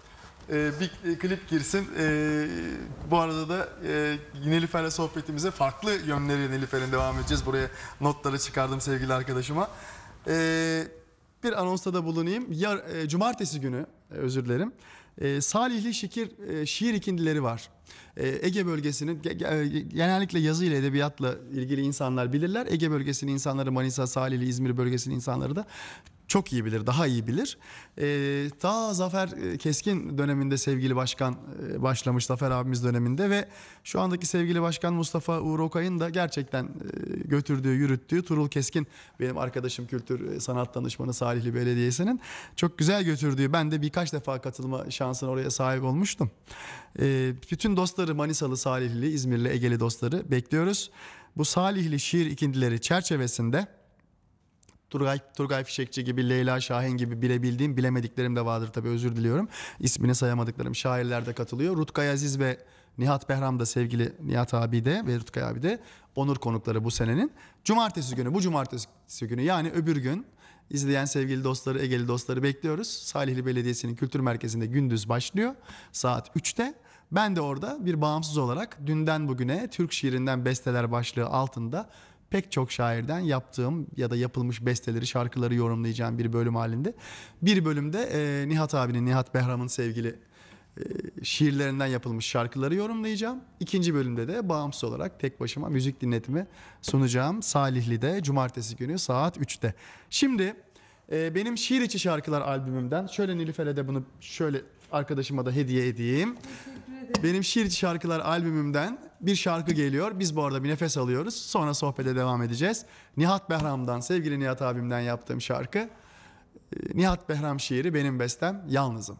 e, bir e, klip girsin. E, bu arada da e, Nilüfer'le sohbetimize farklı yönleri Nilüfer'in devam edeceğiz. Buraya notları çıkardım sevgili arkadaşıma. E, bir anonsta da bulunayım. Yar, e, cumartesi günü, e, özür dilerim. E, Salihli Şikir e, şiir ikindileri var. E, Ege bölgesinin ge, ge, genellikle yazı ile edebiyatla ilgili insanlar bilirler. Ege bölgesinin insanları, Manisa, Salihli, İzmir bölgesinin insanları da çok iyi bilir, daha iyi bilir. Ee, ta Zafer Keskin döneminde sevgili başkan e, başlamış, Zafer abimiz döneminde ve şu andaki sevgili başkan Mustafa Uğur Okay'ın da gerçekten e, götürdüğü, yürüttüğü, Turul Keskin benim arkadaşım, kültür e, sanat danışmanı Salihli Belediyesi'nin çok güzel götürdüğü, ben de birkaç defa katılma şansına oraya sahip olmuştum. E, bütün dostları, Manisalı, Salihli, İzmirli, Egeli dostları bekliyoruz. Bu Salihli şiir ikindileri çerçevesinde Turgay, Turgay Fişekçi gibi, Leyla Şahin gibi bilebildiğim, bilemediklerim de vardır tabii, özür diliyorum. İsmini sayamadıklarım şairler de katılıyor. Rutkay Aziz ve Nihat Behram da, sevgili Nihat abi de ve Rutkay abi de onur konukları bu senenin. Cumartesi günü, bu cumartesi günü yani öbür gün izleyen sevgili dostları, Egeli dostları bekliyoruz. Salihli Belediyesi'nin kültür merkezinde gündüz başlıyor saat üçte. Ben de orada bir bağımsız olarak dünden bugüne Türk şiirinden besteler başlığı altında pek çok şairden yaptığım ya da yapılmış besteleri, şarkıları yorumlayacağım bir bölüm halinde. Bir bölümde e, Nihat abinin, Nihat Behram'ın sevgili e, şiirlerinden yapılmış şarkıları yorumlayacağım. İkinci bölümde de bağımsız olarak tek başıma müzik dinletimi sunacağım. Salihli'de cumartesi günü saat üçte. Şimdi e, benim şiir içi şarkılar albümümden, şöyle Nilüfer'e de bunu şöyle arkadaşıma da hediye edeyim. Benim şiir içi şarkılar albümümden bir şarkı geliyor. Biz bu arada bir nefes alıyoruz. Sonra sohbete devam edeceğiz. Nihat Behram'dan, sevgili Nihat abimden yaptığım şarkı. Nihat Behram şiiri, benim bestem, Yalnızım.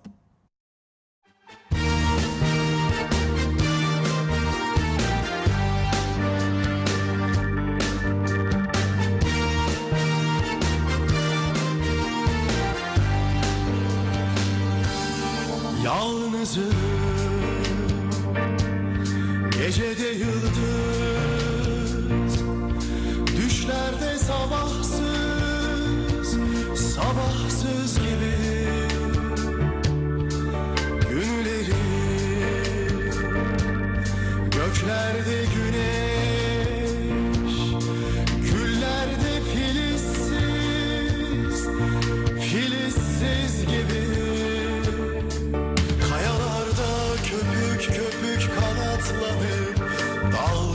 Yalnızım, gecede yıldız, düşlerde sabahsız, sabahsız gibi günlerim, göklerde güneş, güllerde filizsiz, filizsiz gibi. Kayalarda köpük köpük kanatlanıp dal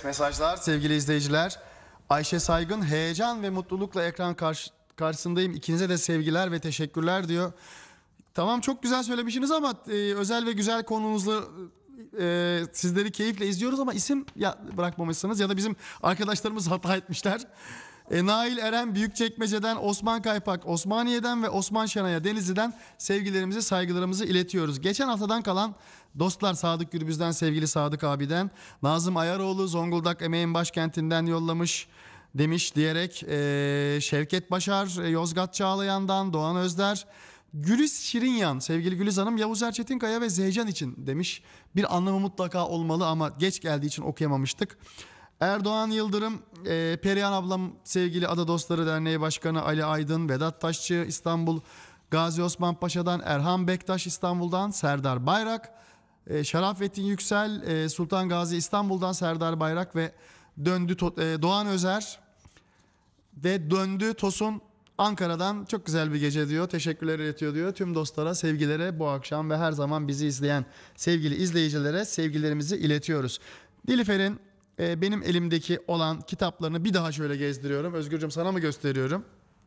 Evet, mesajlar sevgili izleyiciler. Ayşe Saygın, heyecan ve mutlulukla ekran karşı, karşısındayım. İkinize de sevgiler ve teşekkürler diyor. Tamam, çok güzel söylemişsiniz ama e, özel ve güzel konumuzla e, sizleri keyifle izliyoruz ama isim ya bırakmamışsınız ya da bizim arkadaşlarımız hata etmişler. E, Nail Eren Büyükçekmece'den, Osman Kaypak Osmaniye'den ve Osman Şenay'a Denizli'den sevgilerimizi, saygılarımızı iletiyoruz. Geçen haftadan kalan dostlar Sadık Gürbüz'den, sevgili Sadık abiden, Nazım Ayaroğlu Zonguldak emeğin başkentinden yollamış demiş diyerek e, Şevket Başar Yozgat Çağlayan'dan, Doğan Özder, Güliz Şirinyan, sevgili Güliz Hanım, Yavuz Erçetinkaya ve Zeycan için demiş. Bir anlamı mutlaka olmalı ama geç geldiği için okuyamamıştık. Erdoğan Yıldırım, e, Perihan ablam, sevgili Ada Dostları Derneği Başkanı Ali Aydın, Vedat Taşçı İstanbul Gazi Osman Paşa'dan, Erhan Bektaş İstanbul'dan, Serdar Bayrak, e, Şerafettin Yüksel e, Sultan Gazi İstanbul'dan Serdar Bayrak ve döndü e, Doğan Özer ve döndü Tosun Ankara'dan, çok güzel bir gece diyor. Teşekkürler iletiyor diyor. Tüm dostlara, sevgilere bu akşam ve her zaman bizi izleyen sevgili izleyicilere sevgilerimizi iletiyoruz. Nilüfer'in e, benim elimdeki olan kitaplarını bir daha şöyle gezdiriyorum. Özgürcüm, sana mı gösteriyorum?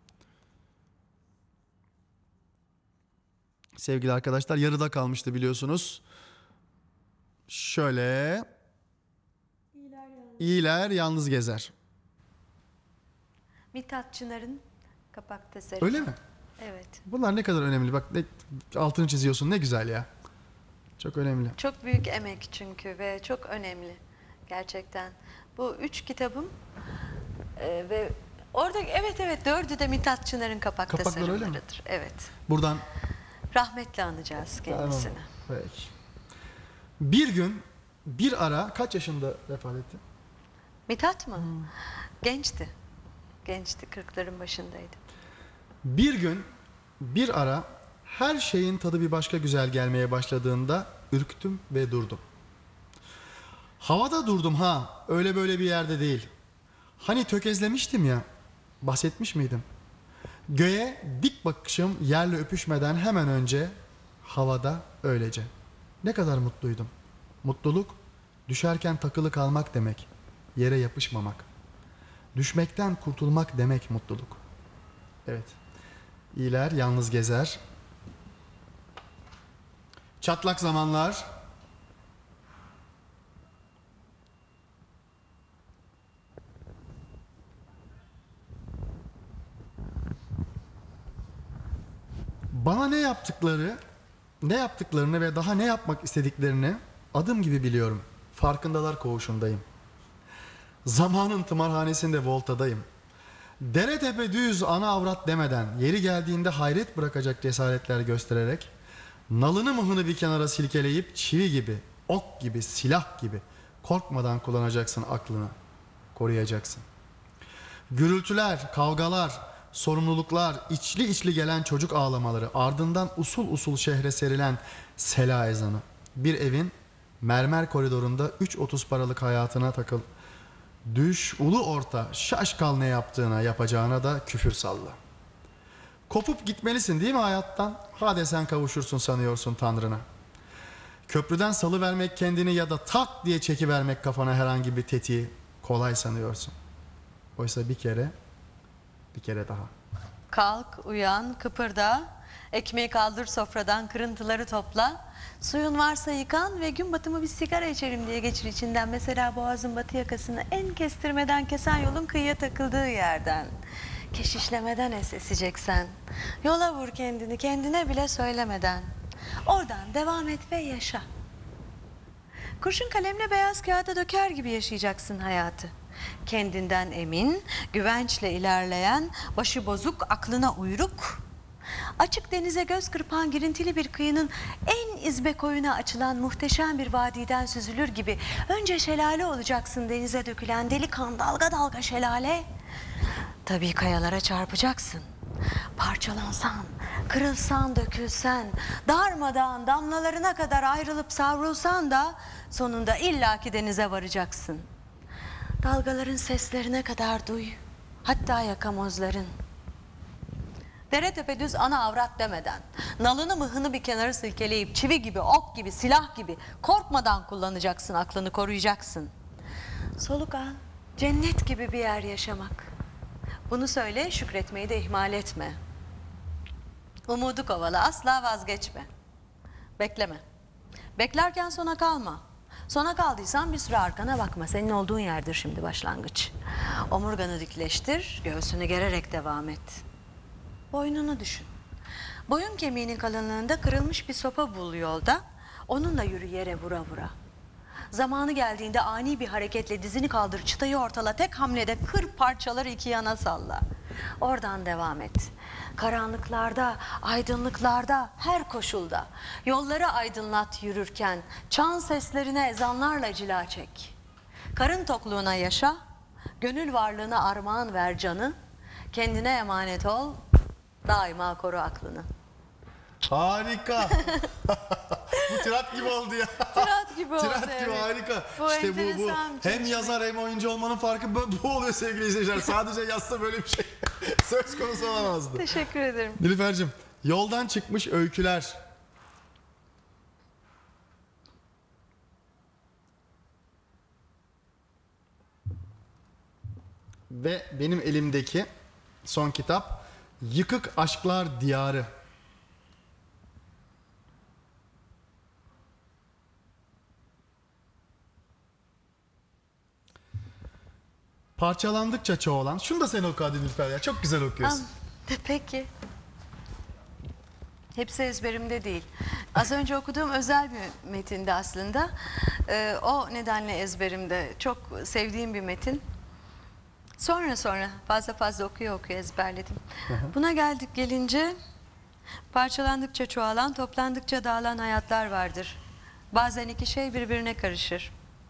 Sevgili arkadaşlar, yarıda kalmıştı biliyorsunuz. Şöyle. İyiler Yalnız Gezer. Mithat Çınar'ın kapak tasarımı. Öyle mi? Evet. Bunlar ne kadar önemli. Bak ne, altını çiziyorsun, ne güzel ya. Çok önemli. Çok büyük emek çünkü ve çok önemli gerçekten. Bu üç kitabım e, ve orada evet evet dördü de Mithat Çınar'ın kapak Kapaklar öyle mi? tasarımlarıdır. Evet. Buradan Rahmetle anacağız kendisini. Tamam, peki. Bir gün bir ara kaç yaşında vefat etti? Mithat mı? Hmm. Gençti. Gençti. Kırkların başındaydı. Bir gün bir ara her şeyin tadı bir başka güzel gelmeye başladığında ürktüm ve durdum. Havada durdum ha, öyle böyle bir yerde değil. Hani tökezlemiştim ya, bahsetmiş miydim? Göğe dik bakışım yerle öpüşmeden hemen önce havada öylece. Ne kadar mutluydum. Mutluluk düşerken takılı kalmak demek, yere yapışmamak. Düşmekten kurtulmak demek mutluluk. Evet. İyiler Yalnız Gezer. Çatlak Zamanlar. Bana ne yaptıkları, ne yaptıklarını ve daha ne yapmak istediklerini adım gibi biliyorum. Farkındalar koğuşundayım. Zamanın tımarhanesinde voltadayım. Dere tepe düz ana avrat demeden, yeri geldiğinde hayret bırakacak cesaretler göstererek, nalını mıhını bir kenara silkeleyip çivi gibi, ok gibi, silah gibi korkmadan kullanacaksın aklını, koruyacaksın. Gürültüler, kavgalar, sorumluluklar, içli içli gelen çocuk ağlamaları, ardından usul usul şehre serilen sela ezanı. Bir evin mermer koridorunda üç otuz paralık hayatına takıl. Düş, ulu orta, şaşkal ne yaptığına, yapacağına da küfür salla. Kopup gitmelisin değil mi hayattan? Hadi sen kavuşursun sanıyorsun Tanrına. Köprüden salıvermek kendini ya da tak diye çekivermek kafana herhangi bir tetiği kolay sanıyorsun. Oysa bir kere, bir kere daha. Kalk, uyan, kıpırda, ekmeği kaldır sofradan, kırıntıları topla. Suyun varsa yıkan ve gün batımı bir sigara içerim diye geçir içinden. Mesela boğazın batı yakasını en kestirmeden kesen yolun kıyıya takıldığı yerden. Keşişlemeden es eseceksen. Yola vur kendini, kendine bile söylemeden. Oradan devam et ve yaşa. Kurşun kalemle beyaz kağıda döker gibi yaşayacaksın hayatı. Kendinden emin, güvençle ilerleyen, başı bozuk, aklına uyruk. Açık denize göz kırpan girintili bir kıyının en izbe koyuna açılan muhteşem bir vadiden süzülür gibi önce şelale olacaksın, denize dökülen delikan dalga dalga şelale. Tabii kayalara çarpacaksın. Parçalansan, kırılsan, dökülsen, darmadağın damlalarına kadar ayrılıp savrulsan da sonunda illaki denize varacaksın. Dalgaların seslerine kadar duy, hatta yakamozların. Dere tepe düz ana avrat demeden, nalını mıhını bir kenara silkeleyip çivi gibi, ok gibi, silah gibi korkmadan kullanacaksın, aklını koruyacaksın. Soluk al. Cennet gibi bir yer yaşamak. Bunu söyle, şükretmeyi de ihmal etme. Umudu kovala, asla vazgeçme. Bekleme. Beklerken sona kalma. Sona kaldıysan bir süre arkana bakma. Senin olduğun yerdir şimdi başlangıç. Omurganı dikleştir, göğsünü gererek devam et. Boynunu düşün. Boyun kemiğinin kalınlığında kırılmış bir sopa bul yolda. Onunla yürü yere vura vura. Zamanı geldiğinde ani bir hareketle dizini kaldır, çıtayı ortala, tek hamlede kır, parçaları iki yana salla. Oradan devam et. Karanlıklarda, aydınlıklarda, her koşulda yolları aydınlat yürürken, çan seslerine ezanlarla cila çek. Karın tokluğuna yaşa, gönül varlığına armağan ver canı, kendine emanet ol, daima koru aklını. Harika. Bu tirat gibi oldu ya. Tirat gibi oldu. Tirat gibi evet. harika. Bu işte bu, bu enteresan bir hem çalışma. yazar hem oyuncu olmanın farkı bu, bu oluyor sevgili izleyiciler. Sadece yazsa böyle bir şey söz konusu olamazdı. Teşekkür ederim. Nilüfer'cim, yoldan çıkmış öyküler. Ve benim elimdeki son kitap Yıkık Aşklar Diyarı. Parçalandıkça çoğalan. Şunu da sen oku hadi Nilüfer ya. Çok güzel okuyorsun. An- Peki. Hepsi ezberimde değil. Az önce okuduğum özel bir metindi aslında. Ee, o nedenle ezberimde. Çok sevdiğim bir metin. Sonra sonra fazla fazla okuyor okuyor ezberledim. Buna geldik gelince parçalandıkça çoğalan, toplandıkça dağılan hayatlar vardır. Bazen iki şey birbirine karışır.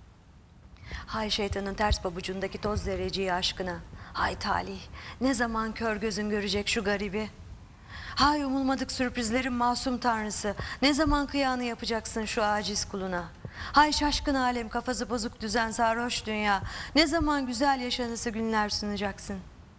Hay şeytanın ters pabucundaki toz zerreciği aşkına. Hay talih, ne zaman kör gözün görecek şu garibi. Hay umulmadık sürprizlerin masum tanrısı, ne zaman kıyanı yapacaksın şu aciz kuluna. Hay şaşkın alem, kafası bozuk düzen, sarhoş dünya, ne zaman güzel yaşanısı günler sunacaksın.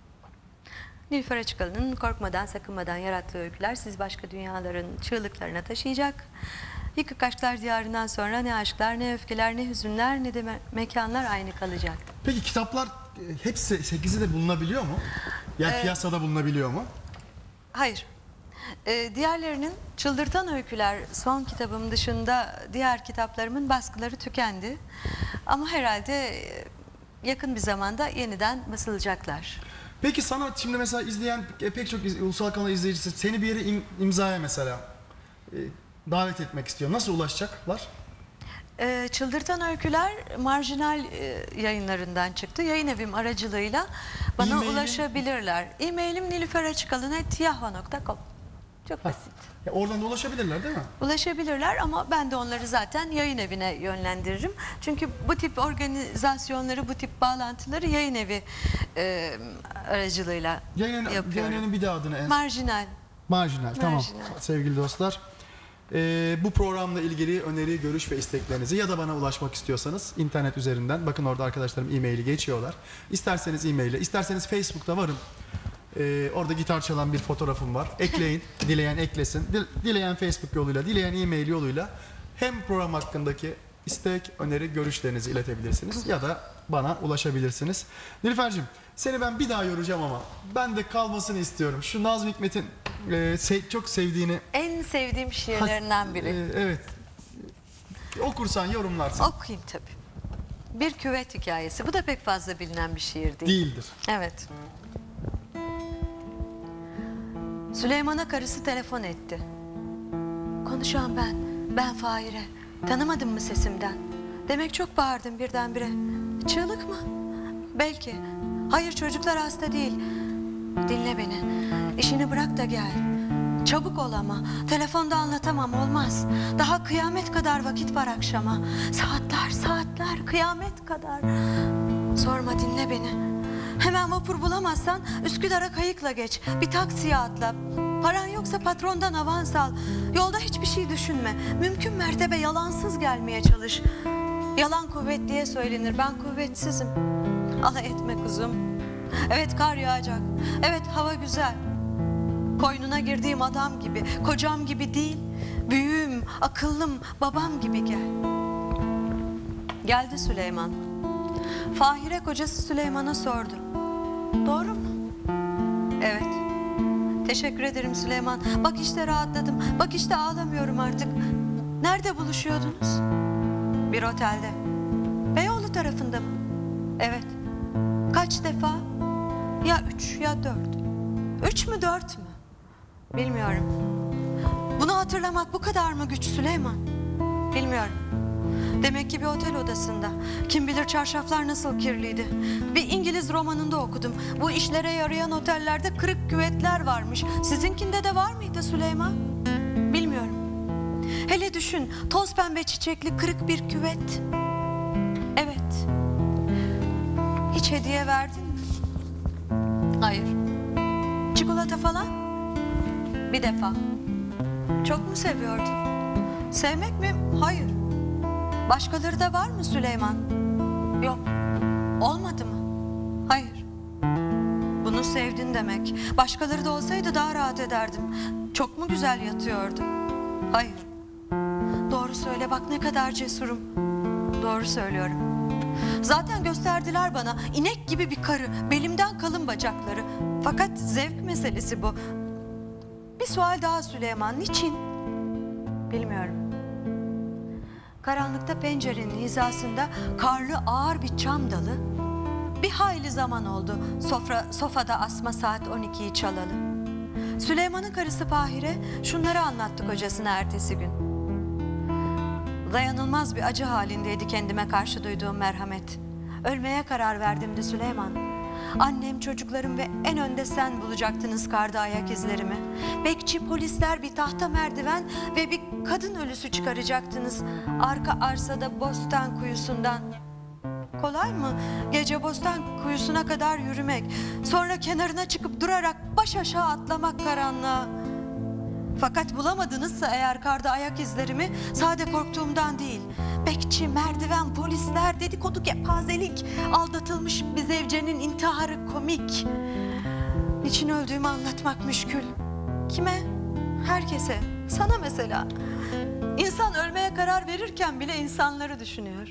Nilüfer Açıkalın'ın korkmadan sakınmadan yarattığı öyküler siz başka dünyaların çığlıklarına taşıyacak. Yıkık Aşklar Diyarı'ndan sonra ne aşklar, ne öfkeler, ne hüzünler, ne de me- mekanlar aynı kalacak. Peki kitaplar e, hepsi sekizi de bulunabiliyor mu? Yani piyasada bulunabiliyor mu? Hayır. Ee, diğerlerinin Çıldırtan Öyküler son kitabım dışında diğer kitaplarımın baskıları tükendi. Ama herhalde e, yakın bir zamanda yeniden basılacaklar. Peki sana şimdi mesela izleyen e, pek çok iz- ulusal kanal izleyicisi seni bir yere im- imzaya mesela e, davet etmek istiyor. Nasıl ulaşacaklar? Ee, Çıldırtan Öyküler marjinal e, yayınlarından çıktı. Yayın evim aracılığıyla bana E-mailin? ulaşabilirler. E-mailim nilüferaçıkalın at yahoo nokta com. Çok basit. Ya oradan da ulaşabilirler değil mi? Ulaşabilirler ama ben de onları zaten yayın evine yönlendiririm. Çünkü bu tip organizasyonları, bu tip bağlantıları yayın evi e, aracılığıyla Yayının, yapıyorum. yayının bir de adını en Marjinal. Marjinal. Tamam Marjinal. sevgili dostlar. Ee, bu programla ilgili öneri, görüş ve isteklerinizi ya da bana ulaşmak istiyorsanız internet üzerinden, bakın orada arkadaşlarım e-maili geçiyorlar. İsterseniz e-maille, isterseniz Facebook'ta varım. Ee, orada gitar çalan bir fotoğrafım var. Ekleyin, dileyen eklesin. Dil- Dileyen Facebook yoluyla, dileyen e-mail yoluyla hem program hakkındaki istek, öneri, görüşlerinizi iletebilirsiniz ya da bana ulaşabilirsiniz. Nilüfer'cim seni ben bir daha yoracağım ama ben de kalmasını istiyorum. Şu Nazım Hikmet'in e, se- çok sevdiğini En sevdiğim şiirlerinden biri. e, evet. Okursan, yorumlarsan Okuyayım tabii. Bir küvet hikayesi. Bu da pek fazla bilinen bir şiir değil. değildir. Evet. Süleyman'a karısı telefon etti. Konuşan ben, ben Fahire. Tanımadın mı sesimden? Demek çok bağırdım birdenbire. Çığlık mı? Belki. Hayır, çocuklar hasta değil. Dinle beni. İşini bırak da gel. Çabuk ol ama. Telefonda anlatamam, olmaz. Daha kıyamet kadar vakit var akşama. Saatler, saatler, kıyamet kadar. Sorma, dinle beni. Hemen vapur bulamazsan Üsküdar'a kayıkla geç. Bir taksiye atla. Paran yoksa patrondan avans al. Yolda hiçbir şey düşünme. Mümkün mertebe yalansız gelmeye çalış. Yalan kuvvet diye söylenir. Ben kuvvetsizim. Alay etme kuzum. Evet, kar yağacak. Evet, hava güzel. Koynuna girdiğim adam gibi, kocam gibi değil. Büyüğüm, akıllım, babam gibi gel. Geldi Süleyman. Fahire kocası Süleyman'a sordu. Doğru mu? Evet. Teşekkür ederim Süleyman. Bak işte rahatladım. Bak işte ağlamıyorum artık. Nerede buluşuyordunuz? Bir otelde. Beyoğlu tarafında mı? Evet. Kaç defa? Ya üç ya dört. Üç mü dört mü? Bilmiyorum. Bunu hatırlamak bu kadar mı güç Süleyman? Bilmiyorum. Demek ki bir otel odasında. Kim bilir çarşaflar nasıl kirliydi. Bir İngiliz romanında okudum. Bu işlere yarayan otellerde kırık küvetler varmış. Sizinkinde de var mıydı Süleyman? Bilmiyorum. Hele düşün, toz pembe çiçekli kırık bir küvet. Evet. Hiç hediye verdin mi? Hayır. Çikolata falan? Bir defa. Çok mu seviyordun? Sevmek mi? Hayır. Başkaları da var mı Süleyman? Yok. Olmadı mı? Hayır. Bunu sevdin demek. Başkaları da olsaydı daha rahat ederdim. Çok mu güzel yatıyordu? Hayır. Doğru söyle, bak ne kadar cesurum. Doğru söylüyorum. Zaten gösterdiler bana, inek gibi bir karı, belimden kalın bacakları. Fakat zevk meselesi bu. Bir sual daha Süleyman, niçin? Bilmiyorum. Karanlıkta pencerenin hizasında karlı ağır bir çam dalı. Bir hayli zaman oldu sofra, sofada asma saat on ikiyi çalalı. Süleyman'ın karısı Fahire şunları anlattı kocasına ertesi gün. Dayanılmaz bir acı halindeydi kendime karşı duyduğum merhamet. Ölmeye karar verdimdi Süleyman. Annem, çocuklarım ve en önde sen bulacaktınız karda ayak izlerimi. Bekçi, polisler, bir tahta merdiven ve bir kadın ölüsü çıkaracaktınız arka arsada bostan kuyusundan. Kolay mı? Gece bostan kuyusuna kadar yürümek, sonra kenarına çıkıp durarak baş aşağı atlamak karanlığa. Fakat bulamadınızsa eğer karda ayak izlerimi, sade korktuğumdan değil. Bekçi, merdiven, polisler, dedikodu, kepazelik, aldatılmış bir zevcenin intiharı komik. Niçin öldüğümü anlatmak müşkül. Kime? Herkese. Sana mesela. İnsan ölmeye karar verirken bile insanları düşünüyor.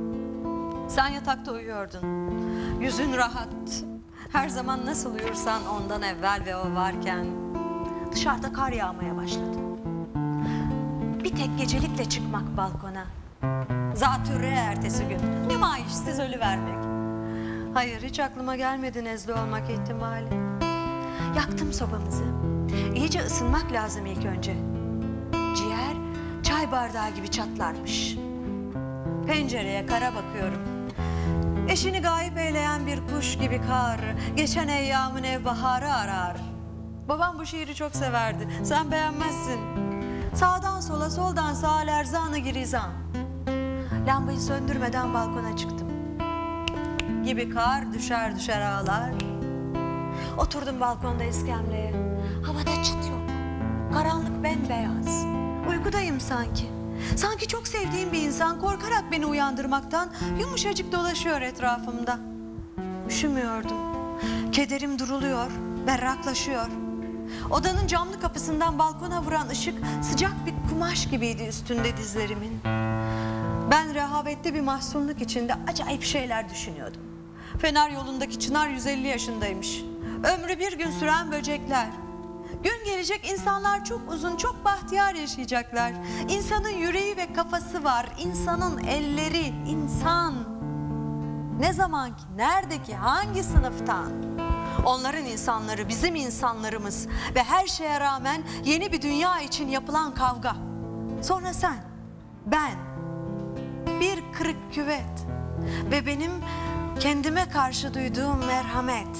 Sen yatakta uyuyordun. Yüzün rahat. Her zaman nasıl uyursan ondan evvel ve o varken. Dışarıda kar yağmaya başladı. Bir tek gecelikle çıkmak balkona. Zatürre ertesi gün. Nümayişsiz ölüvermek. Hayır, hiç aklıma gelmedi nezle olmak ihtimali. Yaktım sobamızı. İyice ısınmak lazım ilk önce. Ciğer çay bardağı gibi çatlarmış. Pencereye kara bakıyorum. Eşini gayip eyleyen bir kuş gibi kar, geçen eyyamın ev baharı arar. Babam bu şiiri çok severdi. Sen beğenmezsin. Sağdan sola, soldan sağa lerzanı girizan. Lambayı söndürmeden balkona çıktım. Gibi kar düşer düşer ağlar. Oturdum balkonda iskemleye. Havada çıt yok. Karanlık bembeyaz. Uykudayım sanki. Sanki çok sevdiğim bir insan korkarak beni uyandırmaktan yumuşacık dolaşıyor etrafımda. Üşümüyordum. Kederim duruluyor, berraklaşıyor. Odanın camlı kapısından balkona vuran ışık sıcak bir kumaş gibiydi üstünde dizlerimin. Ben rehavetli bir mahzunluk içinde acayip şeyler düşünüyordum. Fener yolundaki çınar yüz elli yaşındaymış. Ömrü bir gün süren böcekler. Gün gelecek insanlar çok uzun, çok bahtiyar yaşayacaklar. İnsanın yüreği ve kafası var. İnsanın elleri, insan. Ne zaman ki, nerede ki, hangi sınıftan? Onların insanları, bizim insanlarımız ve her şeye rağmen yeni bir dünya için yapılan kavga. Sonra sen, ben, bir kırık küvet ve benim kendime karşı duyduğum merhamet.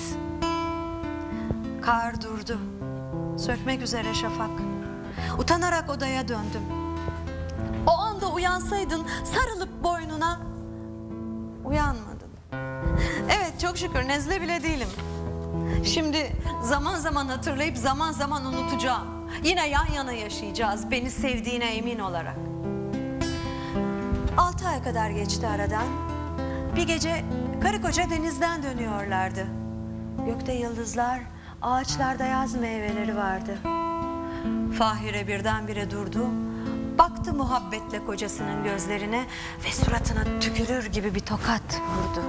Kar durdu. Sökmek üzere şafak. Utanarak odaya döndüm. O anda uyansaydın sarılıp boynuna, uyanmadın. Evet, çok şükür nezle bile değilim. Şimdi zaman zaman hatırlayıp zaman zaman unutacağım. Yine yan yana yaşayacağız beni sevdiğine emin olarak. Altı ay kadar geçti aradan. Bir gece karı koca denizden dönüyorlardı. Gökte yıldızlar, ağaçlarda yaz meyveleri vardı. Fahire birdenbire durdu. Baktı muhabbetle kocasının gözlerine ve suratına tükürür gibi bir tokat vurdu.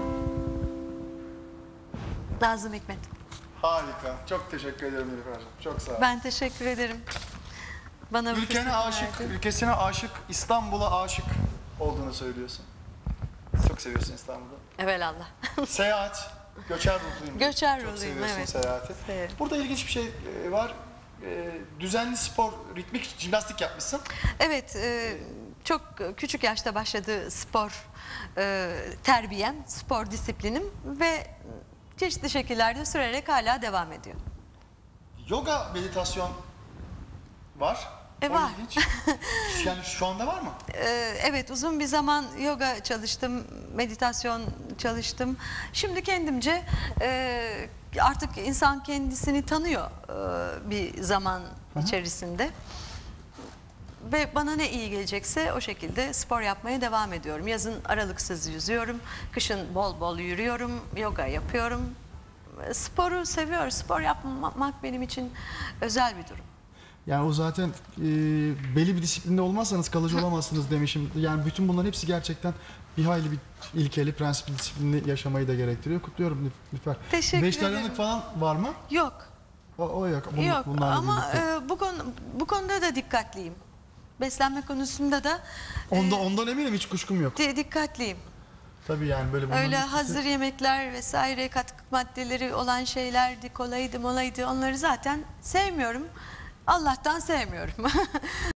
Nazım Hikmet. Harika. Çok teşekkür ederim Nilüfer'cim. Çok sağ ol. Ben teşekkür ederim. Bana bu Ülkene fırsatı aşık, verdin. ülkesine aşık, İstanbul'a aşık olduğunu söylüyorsun. Çok seviyorsun İstanbul'u. Evelallah. Seyahat, göçer ruhluyum. Göçer Çok ruhluyum, seviyorsun evet. seyahati. Severim. Burada ilginç bir şey e, var. E, Düzenli spor, ritmik jimnastik yapmışsın. Evet, e, çok küçük yaşta başladı spor e, terbiyem, spor disiplinim ve çeşitli şekillerde sürerek hala devam ediyor. Yoga, meditasyon var. E, O var. ilginç. Yani şu anda var mı? E, evet, uzun bir zaman yoga çalıştım, meditasyon çalıştım. Şimdi kendimce e, artık insan kendisini tanıyor e, bir zaman içerisinde. Ve bana ne iyi gelecekse o şekilde spor yapmaya devam ediyorum. Yazın aralıksız yüzüyorum, kışın bol bol yürüyorum, yoga yapıyorum. Sporu seviyorum. Spor yapmak benim için özel bir durum. Yani o zaten e, belli bir disiplinde olmazsanız kalıcı olamazsınız demişim. Yani bütün bunların hepsi gerçekten bir hayli bir ilkeli, prensipli, disiplinli yaşamayı da gerektiriyor. Kutluyorum Nilüfer. Teşekkür Vejetaryenlik ederim. falan var mı? Yok, O, o yok. Bunun- yok bunlarla ama birlikte. e, bu konu bu konuda da dikkatliyim. Beslenme konusunda da Onda, e, ondan eminim, hiç kuşkum yok. di- dikkatliyim. Tabii yani böyle bunların Öyle üst üste- hazır yemekler vesaire katkı maddeleri olan şeylerdi, kolaydı, molaydı onları zaten sevmiyorum. Allah'tan sevmiyorum.